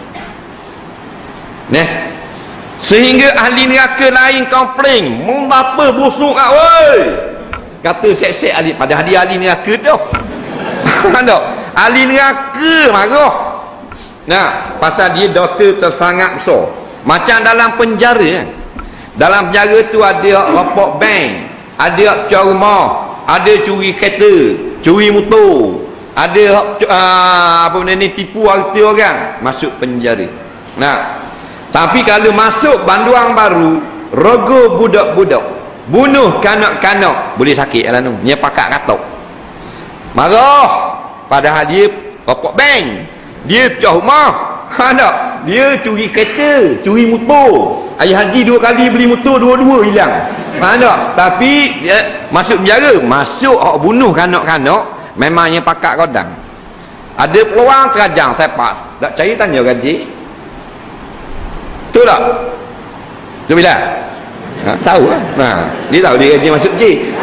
Sehingga ahli neraka lain komplain, mengapa busuk ah woi. Kata sek-sek ahli, pada ahli neraka dah. Tak, ahli neraka marah. Pasal dia dosa tersangat besar. Macam dalam penjara. Dalam penjara tu ada rampok bank, ada curi rumah, ada curi kereta, curi motor, ada apa benda ni, tipu harta orang, masuk penjara. Tapi kalau masuk banduang baru, rogo budak-budak, bunuh kanak-kanak, boleh sakit lah tu. Dia pakat katok. Marah. Padahal dia rampok bank, dia pecah rumah. Dia curi kereta, curi motor. Ayah haji 2 kali beli motor, 2-2 hilang. Tapi dia masuk penjara, masuk bunuh kanak-kanak, memangnya pakat kodang. Ada peluang terajang sepak. Tak cari tanya gaji. Betul tak? Betul bila? Tahu lah. Dia tahu dia gaji masuk je.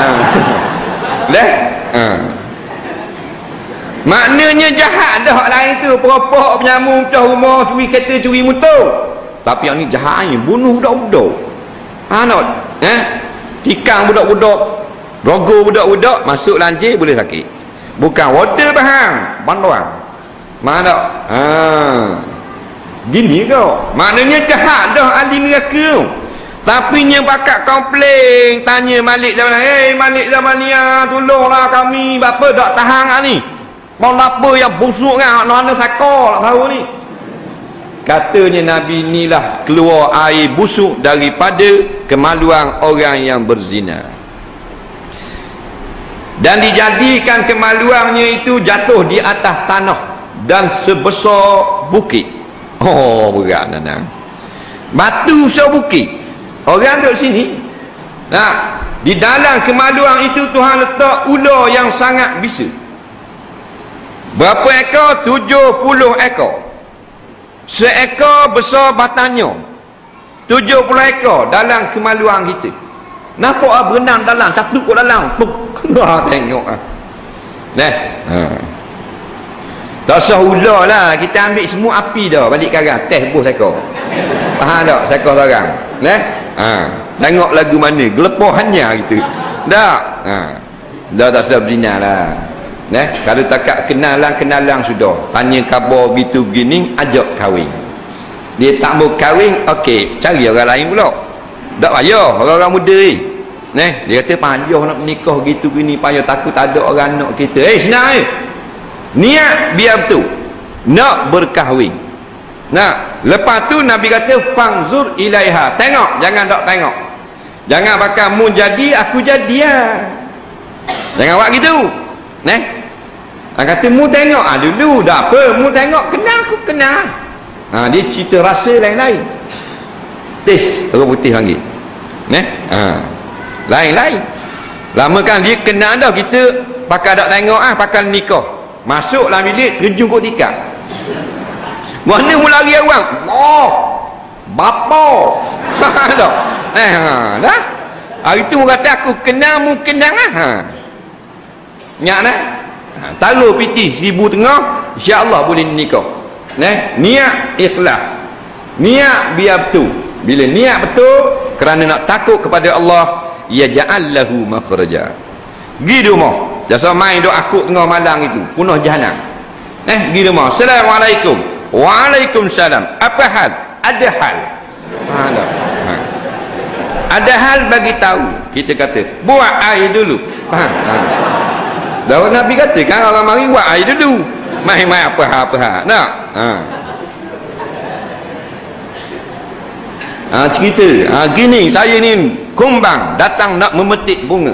Maknanya jahat dah hak lain tu, perokok, penyamung, pecah rumah, curi kereta, curi motor. Tapi yang ni jahat ni, bunuh budak-budak. Tikang budak-budak, rogo budak-budak, masuk lanjir boleh sakit. Bukan water bahang, banduan. Mana tak? Gini kau. Maknanya jahat dah ahli neraka. Tapi yang pakat komplain, tanya Malik Zamania, Malik Zamania, tolonglah kami, bapa tak tahan ni. Mau apa yang busuk kan, mana sakor tak tahu ni. Katanya Nabi inilah keluar air busuk daripada kemaluan orang yang berzina. Dan dijadikan kemaluannya itu jatuh di atas tanah dan sebesar bukit. Oh, berat Nanang. Batu besar bukit. Orang duduk sini. Di dalam kemaluan itu Tuhan letak ular yang sangat bisa. Berapa ekor? 70 ekor. Seekor besar batangnya. 70 ekor dalam kemaluan kita. Nampak berenang dalam, catuk ke dalam. Tengok tak usah ular lah, kita ambil semua api dah, balik karang, test bos ekor. Faham tak? Sekor seorang. Tengok lagu mana, gelepohannya gitu. Dah tak usah berzina lah. Kalau takat kenalan sudah, tanya khabar gitu begini, ajak kahwin. Dia tak mau kahwin, okey, cari orang lain pula. Tak payah orang-orang muda ni. Dia kata payah nak menikah gitu gini, payah takut ada orang nak kita. Senang niat biar betul, nak berkahwin. Lepas tu Nabi kata fangzur ilaiha, tengok, jangan tak tengok. Jangan bakal mu jadi aku jadi jangan buat gitu. Kata mu tengok dulu, dah apa mu tengok, kenal aku kenal. Dia cerita rasa lain-lain. Tes orang putih panggil. Lain-lain. Lama kan dia kenal dah, kita pakal tak tengok pakal nikah. Masuk dalam bilik, terjun kot tikar. Mana mu lari orang? Bapa. Dah. Dah. Hari tu mu kata aku kenal, mu kenal Ingat taruh piti 1000 tengah, insya-Allah boleh nikah. Niat ikhlas. Niat biar betul. Bila niat betul kerana nak takut kepada Allah, ya ja'allahu makhraja. Pergi rumah. Jangan main doa akut tengah malam itu, punah jahanam. Pergi rumah. Assalamualaikum. Waalaikumsalam. Apa hal? Ada hal. Ada hal bagi tahu. Kita kata, buat air dulu. Dah Nabi kata kan orang mari buat air dulu. Mai-mai apa hal. Nak? Cerita. Gini, saya ni kumbang datang nak memetik bunga.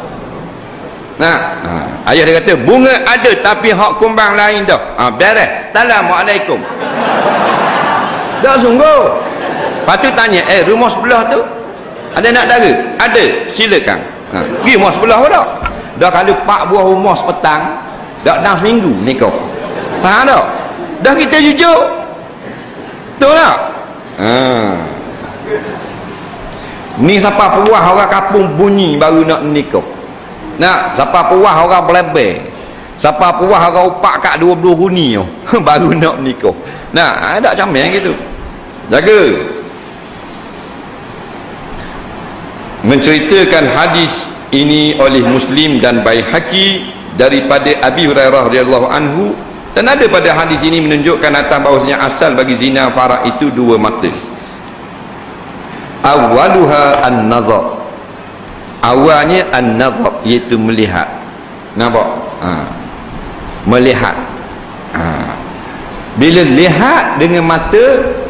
Ayah dia kata bunga ada tapi hak kumbang lain dah. Beres. Assalamualaikum. Dah sungguh. Lepas tu tanya, rumah sebelah tu ada nak dara? Ada, silakan. Pergi rumah sebelah pula. Dah kalau 4 buah rumah sepetang, dah dalam seminggu nikah. Faham tak? Dah kita jujur. Betul tak? Ni siapa puas orang kampung bunyi baru nak nikah. Nak, siapa puas orang belebel. Siapa puas orang upak kat 22 huni baru nak nikah. Nah, ada comel gitu. Jaga. Menceritakan hadis ini oleh Muslim dan Baihaqi daripada Abi Hurairah radhiyallahu anhu, dan ada pada hadis ini menunjukkan atas bahawasanya asal bagi zina faraq itu dua mata. Awaluha an-nazar. Awalnya an-nazar, iaitu melihat. Nampak? Melihat. Bila lihat dengan mata,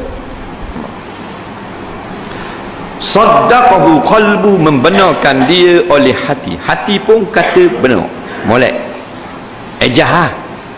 saddaqahu qalbu, membenarkan dia oleh hati. Hati pun kata benar, molek. Ejah.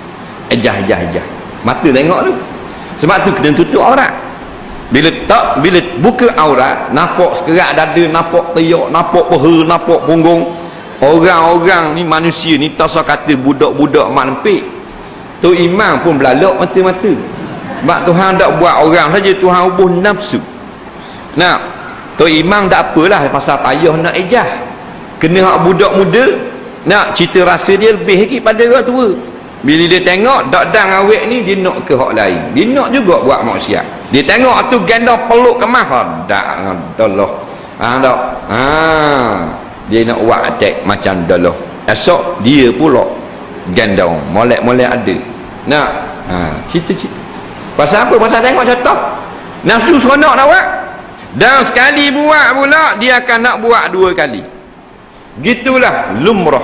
Mata tengok tu. Sebab tu kena tutup aurat. Bila buka aurat, nampak sekerat dada, nampak tiak, nampak peha, nampak punggung. Orang-orang ni, manusia ni tak usah kata budak-budak mak lempik. Tu imam pun belalak mata-mata. Sebab Tuhan tak buat orang saja, Tuhan ubah nafsu. Nah, tu imam tak apalah pasal payah nak ejah. Kena hak budak muda, nak cerita rasa dia lebih lagi pada orang tua. Bila dia tengok dak dang awek ni, dia nak ke hak lain. Dia nak juga buat maksiat. Dia tengok tu gendong peluk kemas, dak Allah. Tak. Dia nak buat attack macam dahlah. Esok dia pula gendong, molek-molek ada. Nak cerita-cerita. Pasal apa? Pasal tengok contoh. Nafsu seronok nak buat. Dan sekali buat pula, dia akan nak buat dua kali. Gitulah lumrah.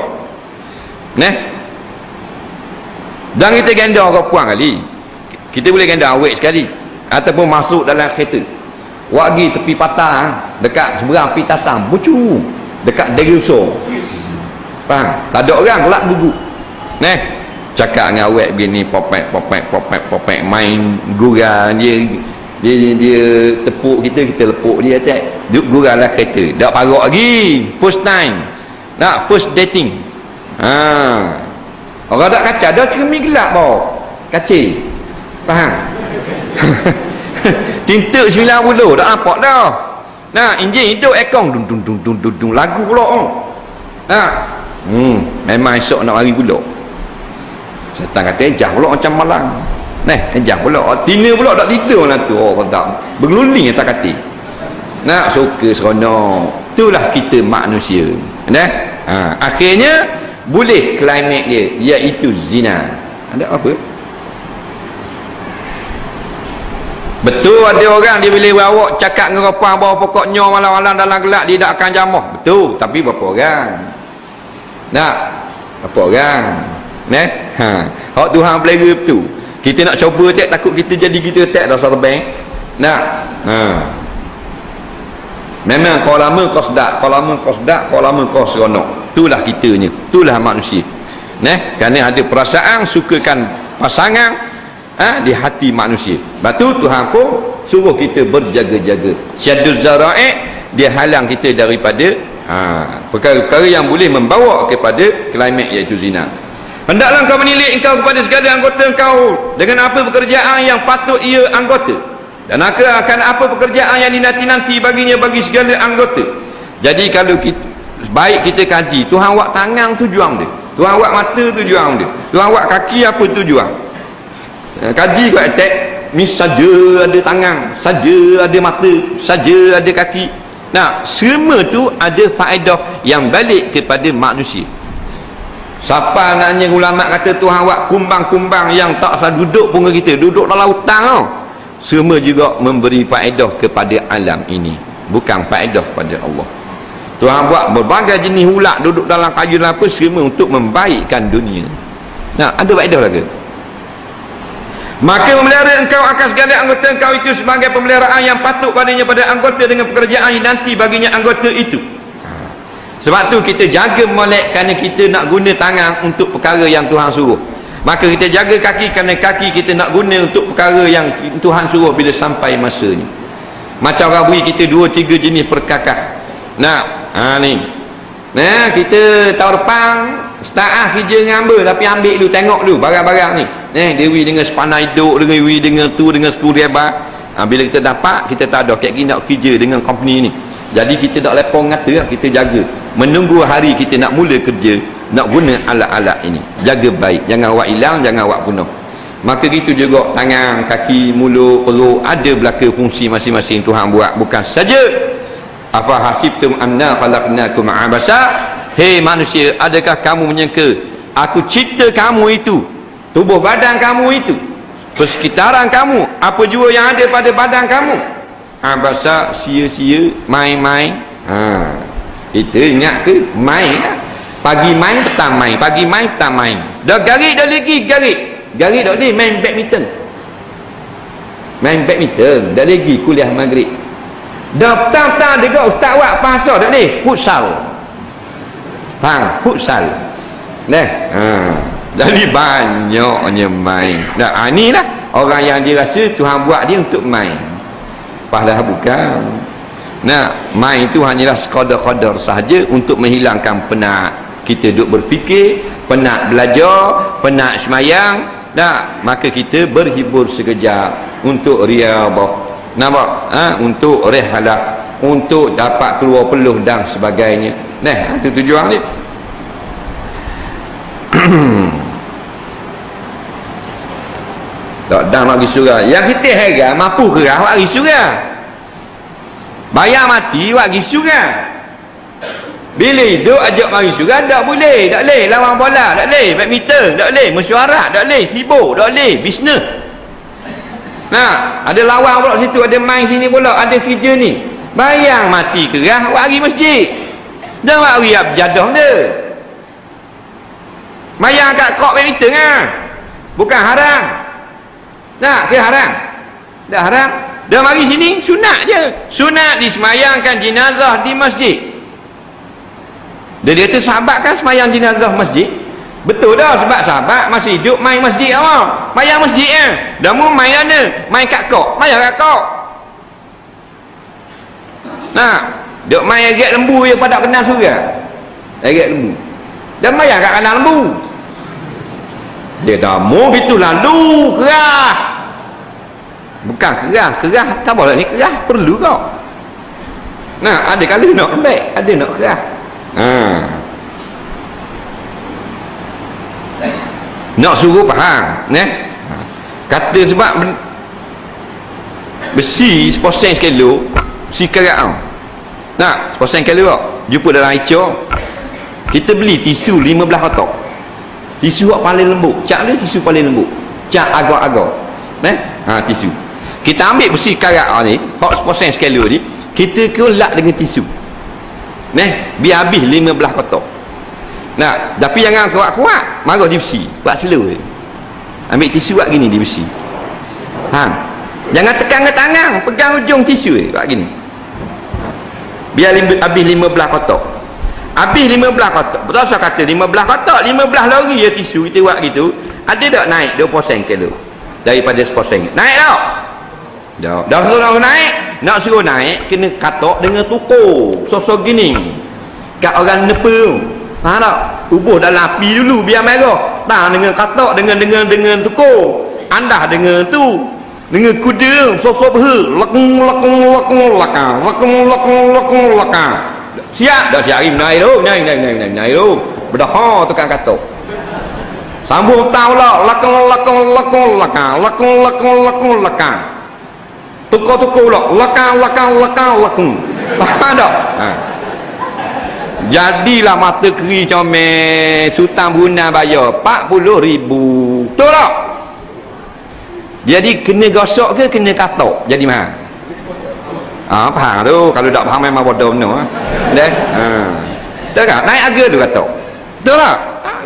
Dan kita gendong ke puang kali. Kita boleh gendong awet sekali. Ataupun masuk dalam kereta. Wagi tepi patah, dekat seberang pitasan, bucu. Dekat Deguso. Faham? Tak ada orang kelak gugup. Cakap dengan awet begini, popek, main gurau dia tepuk kita lepuk dia tak. Duduk gurau lah kereta. Tak parok lagi. First time. Nak first dating. Orang tak kaca, dah cermin gelap bau. Kacil. Faham? Tintuk 90 tak nampak dah. Nah, enjin hidup ekong dung lagu pula. Memang esok nak lari pula. Setan kata ejah pula macam malang. Ejah pula. Tina pula tak liter lah tu. Tak. Bergeluling atas kata. Nak suka seronok. Itulah kita manusia. Akhirnya boleh klimak dia, iaitu zina. Ada apa? Betul ada orang dia bila bawa cakap dengan rapang bawa pokoknya malam-malam dalam gelap dia tak akan jamah. Betul, tapi berapa orang? Nak? Berapa orang? Hak Tuhan pelera betul. Kita nak cuba tak, takut kita jadi kita tak dah satu bank. Nak? Memang kau lama kau sedap, kau lama kau seronok. Itulah kitanya, itulah manusia. Kerana ada perasaan sukakan pasangan di hati manusia. Lepas tu Tuhan pun suruh kita berjaga-jaga. Syadduz zara'i, dia halang kita daripada perkara-perkara yang boleh membawa kepada klimak, iaitu zina. Hendaklah kau menilik engkau kepada segala anggota engkau dengan apa pekerjaan yang patut ia anggota, dan akan apa pekerjaan yang dinanti-nanti baginya bagi segala anggota. Jadi kalau kita baik kita kaji, Tuhan buat tangan tu juang dia, Tuhan buat mata tu juang dia, Tuhan buat kaki apa tu juang. Kaji kau attack, saja ada tangan, saja ada mata, saja ada kaki. Nah, semua tu ada faedah yang balik kepada manusia. Siapa naknya ulama kata Tuhan buat kumbang-kumbang yang tak asal duduk pun kita, duduk dalam hutan tau. Semua juga memberi faedah kepada alam ini, bukan faedah pada Allah. Tuhan buat berbagai jenis ulat duduk dalam kayu dan apa, semua untuk membaikkan dunia. Nah, ada faedah lagi. Maka memelihara engkau akan segala anggota engkau itu sebagai pemeliharaan yang patut padanya pada anggota dengan pekerjaan yang nanti baginya anggota itu. Sebab tu kita jaga molek kerana kita nak guna tangan untuk perkara yang Tuhan suruh. Maka kita jaga kaki kerana kaki kita nak guna untuk perkara yang Tuhan suruh bila sampai masanya. Macam orang beri kita 2-3 jenis perkakah. Ni. Kita tahun depan start kerja dengan hamba, tapi ambil dulu, tengok dulu barang-barang ni. Dia beri dengan sepanah hidup, dengan beri dengan tu, dengan skru rebar. Bila kita dapat, kita tak ada kayak gini nak kerja dengan company ni. Jadi kita tak lepong ngata, kita jaga. Menunggu hari kita nak mula kerja, nak guna alat-alat ini. Jaga baik, jangan awak hilang, jangan awak punah. Maka gitu juga tangan, kaki, mulut, perut, ada belaka fungsi masing-masing Tuhan buat. Bukan saja afa hasibtum anna khalaqnakum abasa. Hei manusia, adakah kamu menyangka aku cipta kamu itu, tubuh badan kamu itu, persekitaran kamu, apa jua yang ada pada badan kamu, abasa, sia-sia, main-main. Kita ingat ke main lah. Pagi main, petang main, pagi main, petang main. Dah garik dah lagi, garik dah lagi main badminton. Main badminton dah lagi kuliah maghrib. Dah petang-petang dekat ustaz awak pasal dah ni futsal. Faham? Futsal. Jadi banyaknya main. Nah, inilah orang yang dia rasa Tuhan buat dia untuk main. Padahal bukan. Nah, main itu hanyalah sekadar-kadar sahaja untuk menghilangkan penat. Kita duduk berfikir, penat belajar, penat semayang. Nah, maka kita berhibur sekejap untuk riyadhah. Nampak? Untuk rehalah, untuk dapat keluar peluh dan sebagainya. Nah, itu tujuan dia. Tak dah nak pergi surga. Yang kita heran mampu kerah awak pergi surga. Bayar mati awak pergi surga. Bila hidup ajak mari surga tak boleh. Tak boleh lawan bola, tak boleh badminton, tak boleh mesyuarat, tak boleh sibuk, tak boleh bisnes. Nah, ada lawan pula situ, ada main sini pula, ada kerja ni. Bayang mati kerah awak pergi masjid. Dah awak pergi abjadah dia. Mayang kat kok badminton bukan haram. Nah, ke haram? Dah haram. Dah mari sini sunat je. Sunat disemayangkan jenazah di masjid. Dia kata sahabat kan semayang jenazah masjid. Betul dah, sebab sahabat masih hidup main masjid awak. Mayang masjid dah mau main mana? Main kat kok. Mayang kat kok. Nah, duk main agak lembu je pada kena surga. Agak lembu. Dan mayang kat kanan lembu. Dia dah mau gitu lalu kerah. Bukan kerah tak boleh ni kerah perlu kau. Nah, ada kali nak lembek, ada nak kerah. Nak suruh faham, kata sebab besi 1% kilo, besi karat tau. Nah, 1% kilo tau. Jumpa dalam Aisyah. Kita beli tisu 15 kotak. Tisu yang paling lembut. Cak dia tisu paling lembut. Cak agak-agak. Tisu. Kita ambil besi karat ni, 1% kilo ni, kita kelak dengan tisu. Biar habis 15 kotak. Nah, tapi jangan kuat-kuat. Marah di besi. Buat slow je. Ambil tisu buat gini di besi. Jangan tekan ke tangan, pegang ujung tisu je. Buat gini. Biar habis 15 kotak. Habis 15 kotak. Betul saya kata 15 kotak, 15 lori ya tisu kita buat gitu. Ada tak naik 20% kilo daripada 1%? Naik tak? Dah suruh naik. Nak suruh naik kena katok dengan tukar sosok gini kat orang nepa. Faham tak? Ubuh dalam api dulu biar merah. Tang dengan katok dengan tukar. Andah dengan tu dengan kuda sosok ber lakung siap dah siap naik tu naik tu berdah tekan katok sambung tau lah lakung tukar lah lakung faham tak? Jadilah mata keri comel Sultan Brunei bayar 40,000. Betul tak? Jadi kena gosok ke kena katok jadi mahal? Faham tu. Kalau tak faham memang bodoh benar. Betul tak? Naik harga tu katok. Betul tak?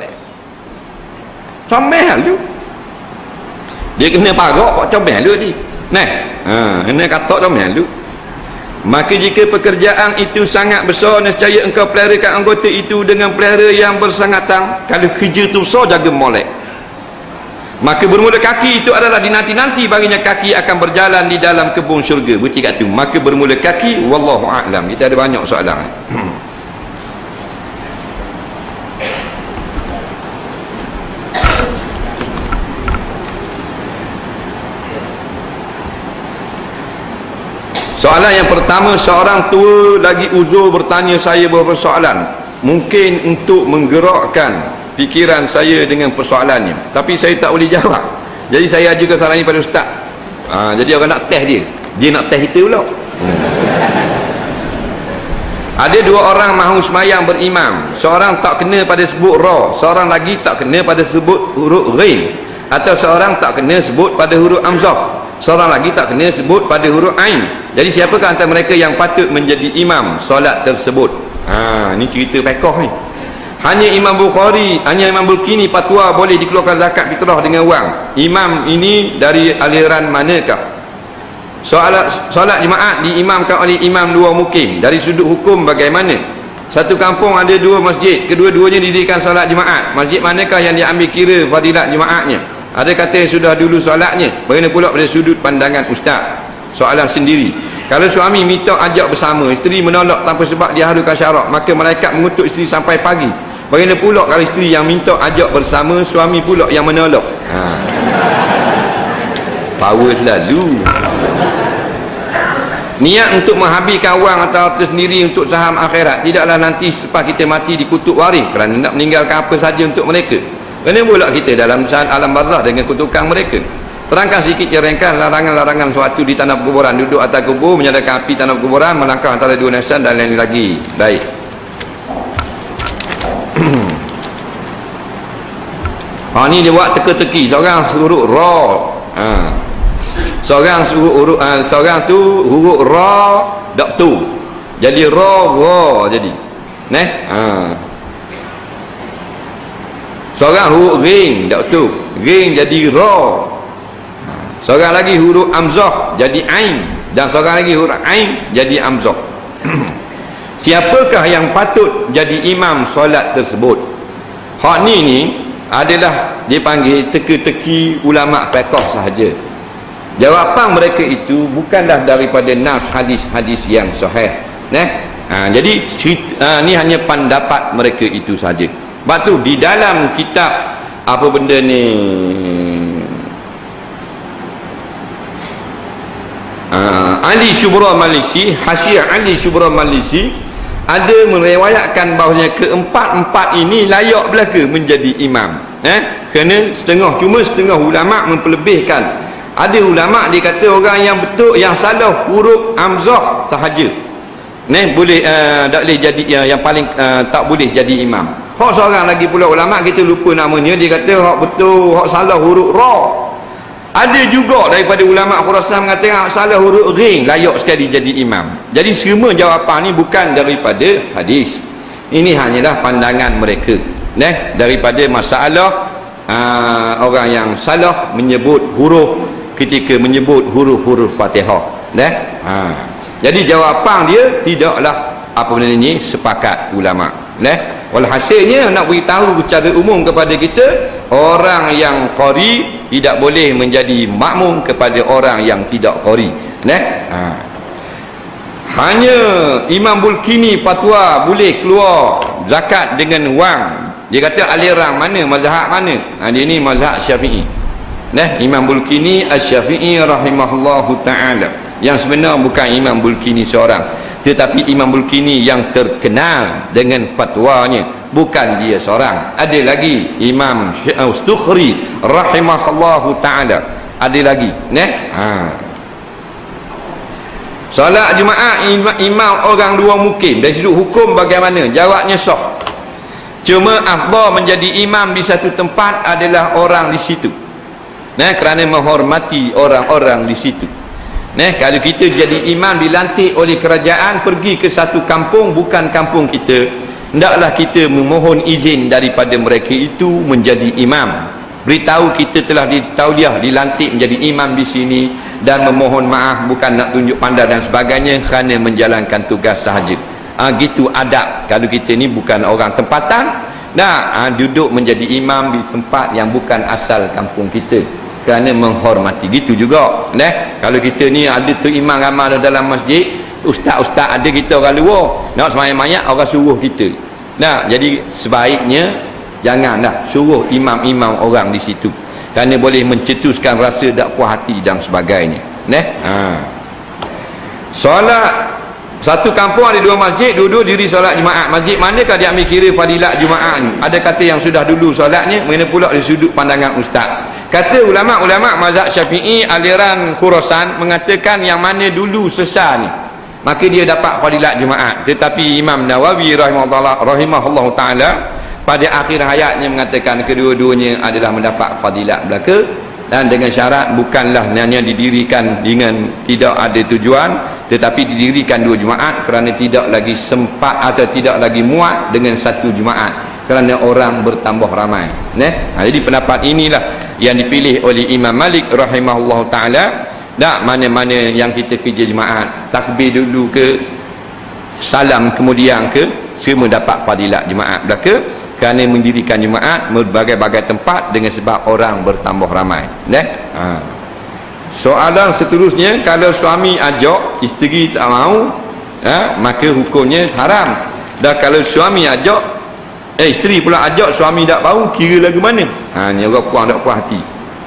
Comel tu. Dia kena parok comel tu ni. Kena katok comel tu. Maka jika pekerjaan itu sangat besar, nescaya engkau peliharakan anggota itu dengan pelihara yang bersangatan. Kalau kerja tu besar, jaga molek. Maka bermula kaki itu adalah dinanti-nanti baginya kaki akan berjalan di dalam kebun syurga. Berarti kat tu. Maka bermula kaki, wallahu a'lam. Kita ada banyak soalan. Soalan yang pertama, seorang tua lagi uzur bertanya saya beberapa soalan, mungkin untuk menggerakkan fikiran saya dengan persoalannya, tapi saya tak boleh jawab. Jadi saya ajukan soalan ini pada ustaz. Jadi orang nak test dia nak test kita pula. Ada dua orang mahu semayang berimam, seorang tak kena pada sebut ra, seorang lagi tak kena pada sebut huruf ghain, atau seorang tak kena sebut pada huruf hamzah, seorang lagi tak kena sebut pada huruf ain. Jadi siapakah antara mereka yang patut menjadi imam solat tersebut? Ini cerita fiqh ni. Hanya Imam Bulkini fatwa boleh dikeluarkan zakat fitrah dengan wang. Imam ini dari aliran manakah? Solat jemaat diimamkan oleh imam dua mukim. Dari sudut hukum bagaimana? Satu kampung ada dua masjid, kedua-duanya didirikan solat jemaat. Masjid manakah yang diambil kira fadilat jemaatnya? Ada kata yang sudah dulu solatnya. Bagaimana pula pada sudut pandangan ustaz? Soalan sendiri. Kalau suami minta ajak bersama, isteri menolak tanpa sebab diharukan syarak, maka malaikat mengutuk isteri sampai pagi. Bagaimana pula kalau isteri yang minta ajak bersama, suami pula yang menolak? Power selalu. Niat untuk menghabiskan wang atau harta sendiri untuk saham akhirat, tidaklah nanti selepas kita mati dikutuk waris kerana nak meninggalkan apa saja untuk mereka. Kerana pula kita dalam alam barzah dengan kutukan mereka. Terangkan sedikit ringkas larangan-larangan suatu di tanah kuburan, duduk atas kubur, menyalakan api tanah kuburan, melangkah antara dua nasan dan lain lagi. Baik. Ni dia buat teka-teki. Seorang suruh ra. Seorang suruh huruf, seorang tu huruf ra dak tu. Jadi ra jadi. Seorang huruf ghain dak tu. Ghain jadi ra. Seorang lagi huruf hamzah jadi ain, dan seorang lagi huruf ain jadi hamzah. Siapakah yang patut jadi imam solat tersebut? Hak ni adalah dipanggil teka-teki ulama fiqh sahaja. Jawapan mereka itu bukanlah daripada nas hadis-hadis yang sahih. Jadi ni hanya pendapat mereka itu saja. Sebab tu di dalam kitab apa benda ni, Ali Syubra Malisi, Hasyiah Ali Syubra Malisi ada meriwayatkan bahawanya keempat-empat ini layak belaka menjadi imam. Kerana setengah ulama memperlebihkan. Ada ulama dia kata orang yang betul, yang salah huruf hamzah sahaja boleh tak boleh jadi yang paling tak boleh jadi imam. Hak seorang lagi pula ulama kita lupa namanya, dia kata hak betul, hak salah huruf ra. Ada juga daripada ulama Khurasan mengatakan salah huruf ghain layak sekali jadi imam. Jadi semua jawapan ni bukan daripada hadis. Ini hanyalah pandangan mereka. Daripada masalah orang yang salah menyebut huruf ketika menyebut huruf-huruf Fatihah. Jadi jawapan dia tidaklah apa benda ni sepakat ulama. Walhasilnya nak beritahu secara umum kepada kita, orang yang qari tidak boleh menjadi makmum kepada orang yang tidak qari. Hanya Imam Bulkini fatwa boleh keluar zakat dengan wang. Dia kata aliran mana, mazhab mana? Dia ni mazhab Syafi'i. Imam Bulkini Asy-Syafi'i rahimahullahu taala. Yang sebenar bukan Imam Bulkini seorang, tetapi Imam Bulkini yang terkenal dengan fatwanya, bukan dia seorang. Ada lagi Imam Stukhri rahimahullahu taala. Ada lagi. Solat Jumaat imam orang dua mukim, dari sudut hukum bagaimana? Jawabnya sah. Cuma afdal menjadi imam di satu tempat adalah orang di situ. Kerana menghormati orang-orang di situ. Kalau kita jadi imam dilantik oleh kerajaan pergi ke satu kampung bukan kampung kita, hendaklah kita memohon izin daripada mereka itu menjadi imam. Beritahu kita telah ditauliah dilantik menjadi imam di sini, dan memohon maaf bukan nak tunjuk pandai dan sebagainya, kerana menjalankan tugas sahaja. Gitu adab. Kalau kita ni bukan orang tempatan, duduk menjadi imam di tempat yang bukan asal kampung kita, kerana menghormati. Gitu juga kalau kita ni ada tu imam ramai dalam masjid, ustaz-ustaz ada kita orang luar nak sembahyang mayat, orang suruh kita. Jadi sebaiknya janganlah suruh imam-imam orang di situ, kerana boleh mencetuskan rasa tak puas hati dan sebagainya. Solat satu kampung ada 2 masjid, dua-dua diri solat Jumaat. Masjid manakah dia ambil kira fadilat Jumaat ni? Ada kata yang sudah dulu solatnya, mana pula dari sudut pandangan ustaz. Kata ulama-ulama mazhab Syafi'i aliran Khurasan mengatakan yang mana dulu sesar ni, maka dia dapat fadilat Jumaat. Tetapi Imam Nawawi rahimahullah taala pada akhir hayatnya mengatakan kedua-duanya adalah mendapat fadilat belaka, dan dengan syarat bukanlah hanya didirikan dengan tidak ada tujuan, tetapi didirikan 2 Jumaat kerana tidak lagi sempat atau tidak lagi muat dengan satu Jumaat kerana orang bertambah ramai. Jadi pendapat inilah yang dipilih oleh Imam Malik rahimahullah taala. Mana-mana yang kita kerja Jumaat, takbir dulu ke, salam kemudian ke, semua dapat fadilat Jumaat belaka kerana mendirikan Jumaat berbagai-bagai tempat dengan sebab orang bertambah ramai. Soalan seterusnya, kalau suami ajak, isteri tak mau, maka hukumnya haram. Dan kalau suami ajak, isteri pula ajak, suami tak mau, kira lagu mana? Ni orang puan tak puas hati.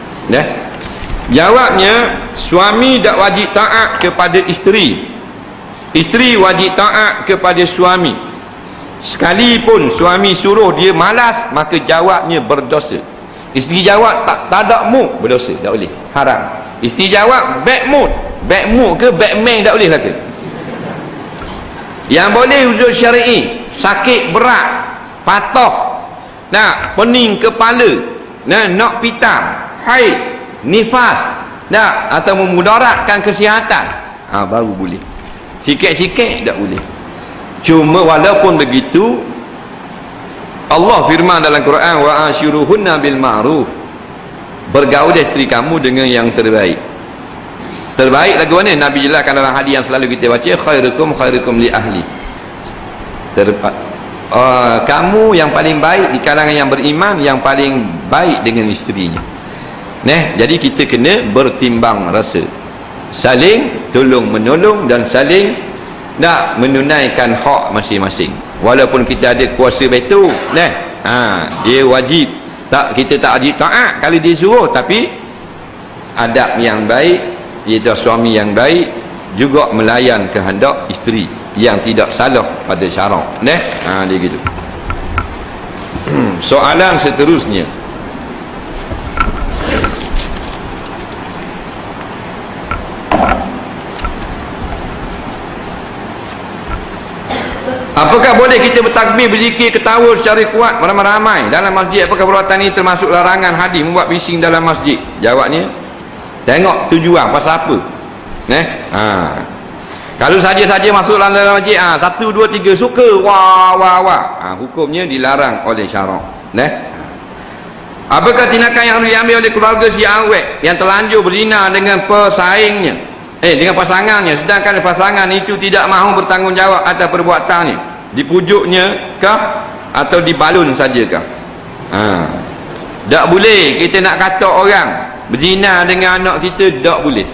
Jawabnya, suami tak wajib taat kepada isteri, isteri wajib taat kepada suami. Sekalipun suami suruh dia malas, maka jawabnya berdosa. Isteri jawab tak ada mood, berdosa, tak boleh, haram. Isteri jawab bad mood ke Batman, tak boleh lah ke? Yang boleh uzur syar'i, sakit berat, patah, pening kepala, nak pitam, haid, nifas, atau memudaratkan kesihatan, baru boleh. Sikit-sikit tak boleh. Cuma walaupun begitu, Allah firman dalam Quran, wa ashiruhunna bil ma'ruf, bergaul isteri kamu dengan yang terbaik. Terbaik lagu mana? Nabi jelaskan dalam hadis yang selalu kita baca, khairukum li ahli. Kamu yang paling baik di kalangan yang beriman, yang paling baik dengan isterinya. Jadi kita kena bertimbang rasa, saling tolong menolong dan saling nak menunaikan hak masing-masing. Walaupun kita ada kuasa betul, dia wajib kita tak wajib taat kalau dia suruh, tapi adab yang baik, iaitu suami yang baik juga melayan kehendak isteri yang tidak salah pada syarak. Dia gitu. Soalan seterusnya, apakah boleh kita bertakbir, berzikir, ketawa secara kuat ramai-ramai dalam masjid? Apakah perbuatan ini termasuk larangan hadis membuat bising dalam masjid? Jawabnya, tengok tujuan pasal apa. Kalau saja-saja masuk dalam masjid, 1, 2, 3 suka, wah, hukumnya dilarang oleh syarak. Apakah tindakan yang harus diambil oleh keluarga si awet yang terlanjur berzina dengan pesaingnya, dengan pasangannya, sedangkan pasangan itu tidak mahu bertanggungjawab atas perbuatannya? Dipujuknya kah atau dibalun sajakah? Tak boleh kita nak kata orang berzina dengan anak kita, tak boleh.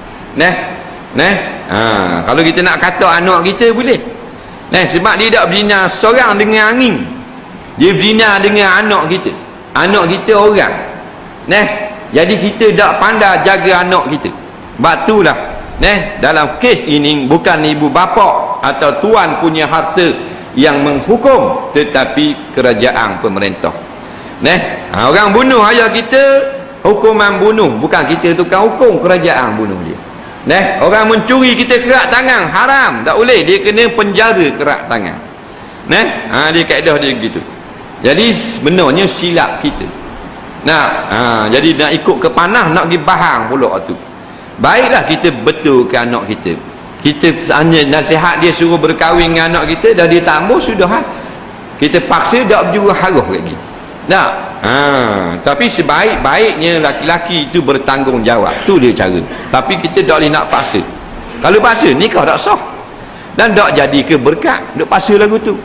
Kalau kita nak kata anak kita boleh. Sebab dia tak berzina seorang dengan angin, dia berzina dengan anak kita. Anak kita orang. Jadi kita tak pandai jaga anak kita. Sebab itulah dalam kes ini bukan ibu bapa atau tuan punya harta yang menghukum, tetapi kerajaan pemerintah. Orang bunuh ayah kita, hukuman bunuh, bukan kita tukang hukum, kerajaan bunuh dia. Orang mencuri, kita kerak tangan, haram, tak boleh, dia kena penjara kerak tangan. Dia kaedah dia gitu. Jadi sebenarnya silap kita. Jadi nak ikut ke panah, nak pergi bahang pula tu. Baiklah kita betulkan anak kita. Kita hanya nasihat dia suruh berkahwin dengan anak kita, dah dia tak mau, sudah kita paksa, tak berjuru haruh lagi. Tapi sebaik-baiknya laki-laki itu bertanggungjawab, tu dia cara. Tapi kita tak boleh nak paksa. Kalau paksa, nikah tak sah dan tak jadi ke berkat, duk paksa lagu tu.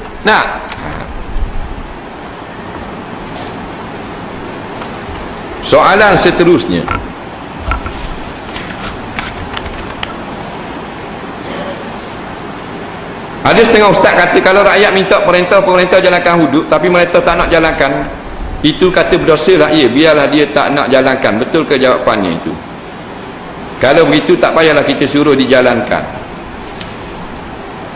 Soalan seterusnya, ada setengah ustaz kata kalau rakyat minta pemerintah jalankan hudud tapi mereka tak nak jalankan, itu kata berdosa lah. Biarlah dia tak nak jalankan. Betul ke jawapannya itu? Kalau begitu tak payahlah kita suruh dijalankan.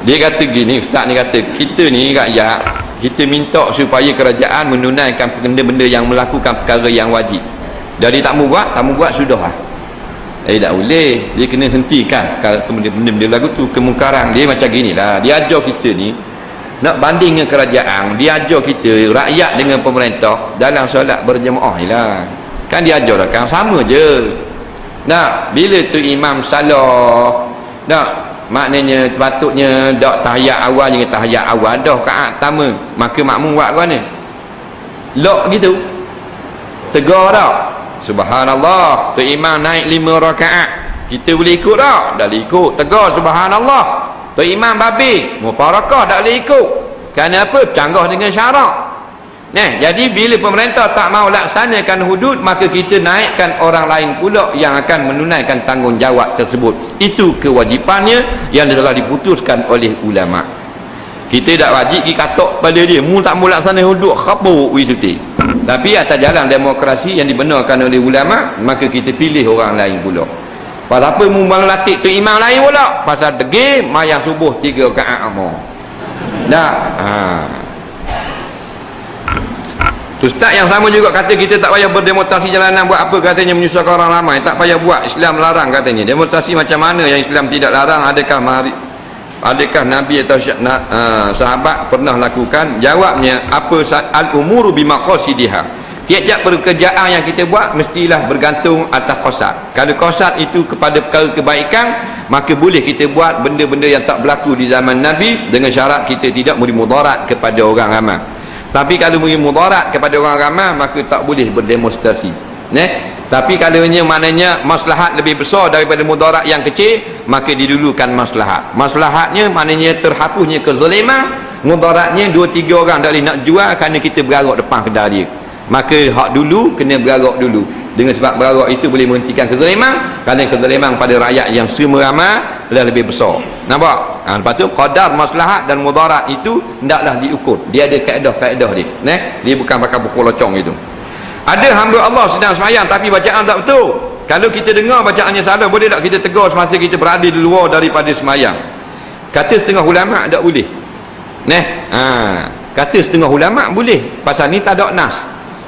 Dia kata gini, ustaz ni kata, kita ni rakyat, kita minta supaya kerajaan menunaikan benda-benda yang melakukan perkara yang wajib. Jadi tak mau buat sudah lah. Tak boleh, dia kena hentikan benda-benda lagu tu, kemungkaran. Dia macam gini lah, dia ajar kita ni nak banding dengan kerajaan, dia ajar kita rakyat dengan pemerintah dalam solat berjemaah lah. Kan dia ajar lah, kan sama je. Nak bila tu imam salah, nak maknanya sepatutnya dak tahiyat awal dengan tahiyat awal dah rakaat pertama, maka makmum buat mana? Lok gitu. Tegar dak? Subhanallah, tu imam naik 5 rakaat. Kita boleh ikut tak? Tak boleh ikut. Tegar subhanallah. Tu imam babi, mufarakah tak boleh ikut. Kenapa? Canggah dengan syarak. Nah, jadi bila pemerintah tak mau laksanakan hudud, maka kita naikkan orang lain pula yang akan menunaikan tanggungjawab tersebut. Itu kewajipannya yang telah diputuskan oleh ulama. Kita tak wajib pergi katok pada dia, mu tak mau laksana hudud, khabuk wisuti. Tapi atas jalan demokrasi yang dibenarkan oleh ulama, maka kita pilih orang lain pula. Pasal apa mu malah latih tu imam lain pula? Pasal degil mayang subuh 3 rakaat amor. Dah. Ustaz yang sama juga kata kita tak payah berdemonstrasi jalanan, buat apa katanya, menyusahkan orang ramai, tak payah buat, Islam larang katanya. Demonstrasi macam mana yang Islam tidak larang? Adakah Nabi atau sahabat pernah lakukan? Jawabnya, apa al-umuru bimaqasidiha. Tiap-tiap pekerjaan yang kita buat mestilah bergantung atas qasad. Kalau qasad itu kepada perkara kebaikan, maka boleh kita buat benda-benda yang tak berlaku di zaman Nabi dengan syarat kita tidak memberi mudarat kepada orang ramai. Tapi kalau memberi mudarat kepada orang ramai, maka tak boleh berdemonstrasi. Tapi kalau maknanya maslahat lebih besar daripada mudarat yang kecil, maka didulukan maslahat. Maslahatnya maknanya terhapusnya kezaliman, mudaratnya 2-3 orang tak boleh nak jual kerana kita bergarak depan kedai dia. Maka hak dulu kena bergarak dulu. Dengan sebab bergarak itu boleh menghentikan kezaliman, kerana kezaliman pada rakyat yang semua ramai adalah lebih besar. Nampak? Lepas tu qadar maslahat dan mudarat itu hendaklah diukur. Dia ada kaedah-kaedah dia. Dia bukan pakai pukul locong itu. Ada hamba Allah sedang sembahyang tapi bacaan tak betul. Kalau kita dengar bacaannya salah, boleh tak kita tegur semasa kita berada di luar daripada sembahyang? Kata setengah ulama tak boleh. Kata setengah ulama boleh. Pasal ni tak ada nas.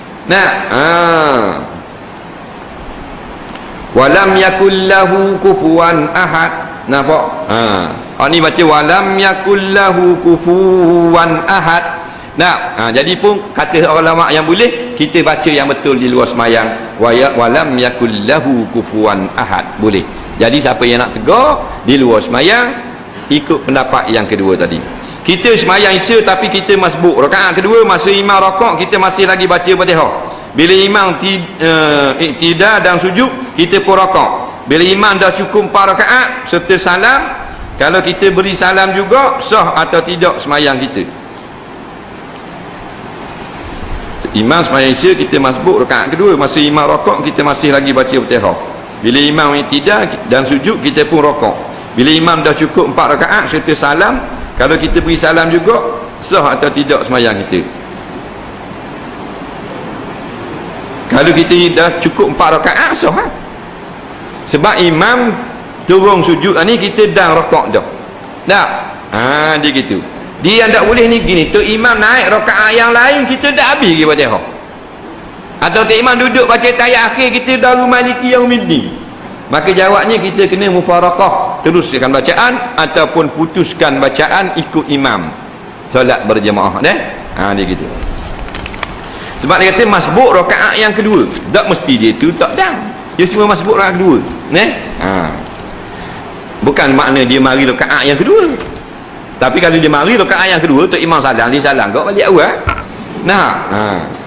Walam yakul lahu kufuwan ahad. Nampak? Ni baca walam yakul lahu kufuwan ahad. Jadi pun kata ulama yang boleh, kita baca yang betul di luar semayang, walam yakul lahu kufuwan ahad, boleh. Jadi siapa yang nak tegur di luar semayang, ikut pendapat yang kedua tadi. Kita semayang isya tapi kita masbuk rakaat kedua, masa imam rakaat kita masih lagi baca Fatihah. Bila imam iktidal dan sujud, kita pun rakaat. Bila imam dah cukup 4 rakaat serta salam, kalau kita beri salam juga, sah atau tidak semayang kita? Imam semayang isya kita masbuk rakaat kedua, masa imam rakaat kita masih lagi baca Fatihah. Bila imam iktidal dan sujud, kita pun rakaat. Bila imam dah cukup 4 rakaat serta salam, kalau kita beri salam juga, sah atau tidak semayang kita? Kalau kita dah cukup 4 rakaat, sah. Sebab imam turun sujud ni, kita dah rakaat dah. Dia gitu. Dia yang tak boleh ni gini, tu imam naik rakaat yang lain, kita dah habis lagi Fatihah. Atau tu imam duduk baca tahiyat akhir, kita dah maliki yaumiddin. Maka jawabnya kita kena mufarakah, teruskan bacaan ataupun putuskan bacaan ikut imam solat berjemaah. Dia gitu. Sebab dia kata masbuk rakaat yang kedua, tak mesti dia tu tak dah, dia cuma masbuk rakaat kedua. Bukan makna dia mari rakaat yang kedua. Tapi kalau dia mari rakaat yang kedua, tu imam salam, dia salam kau balik awal.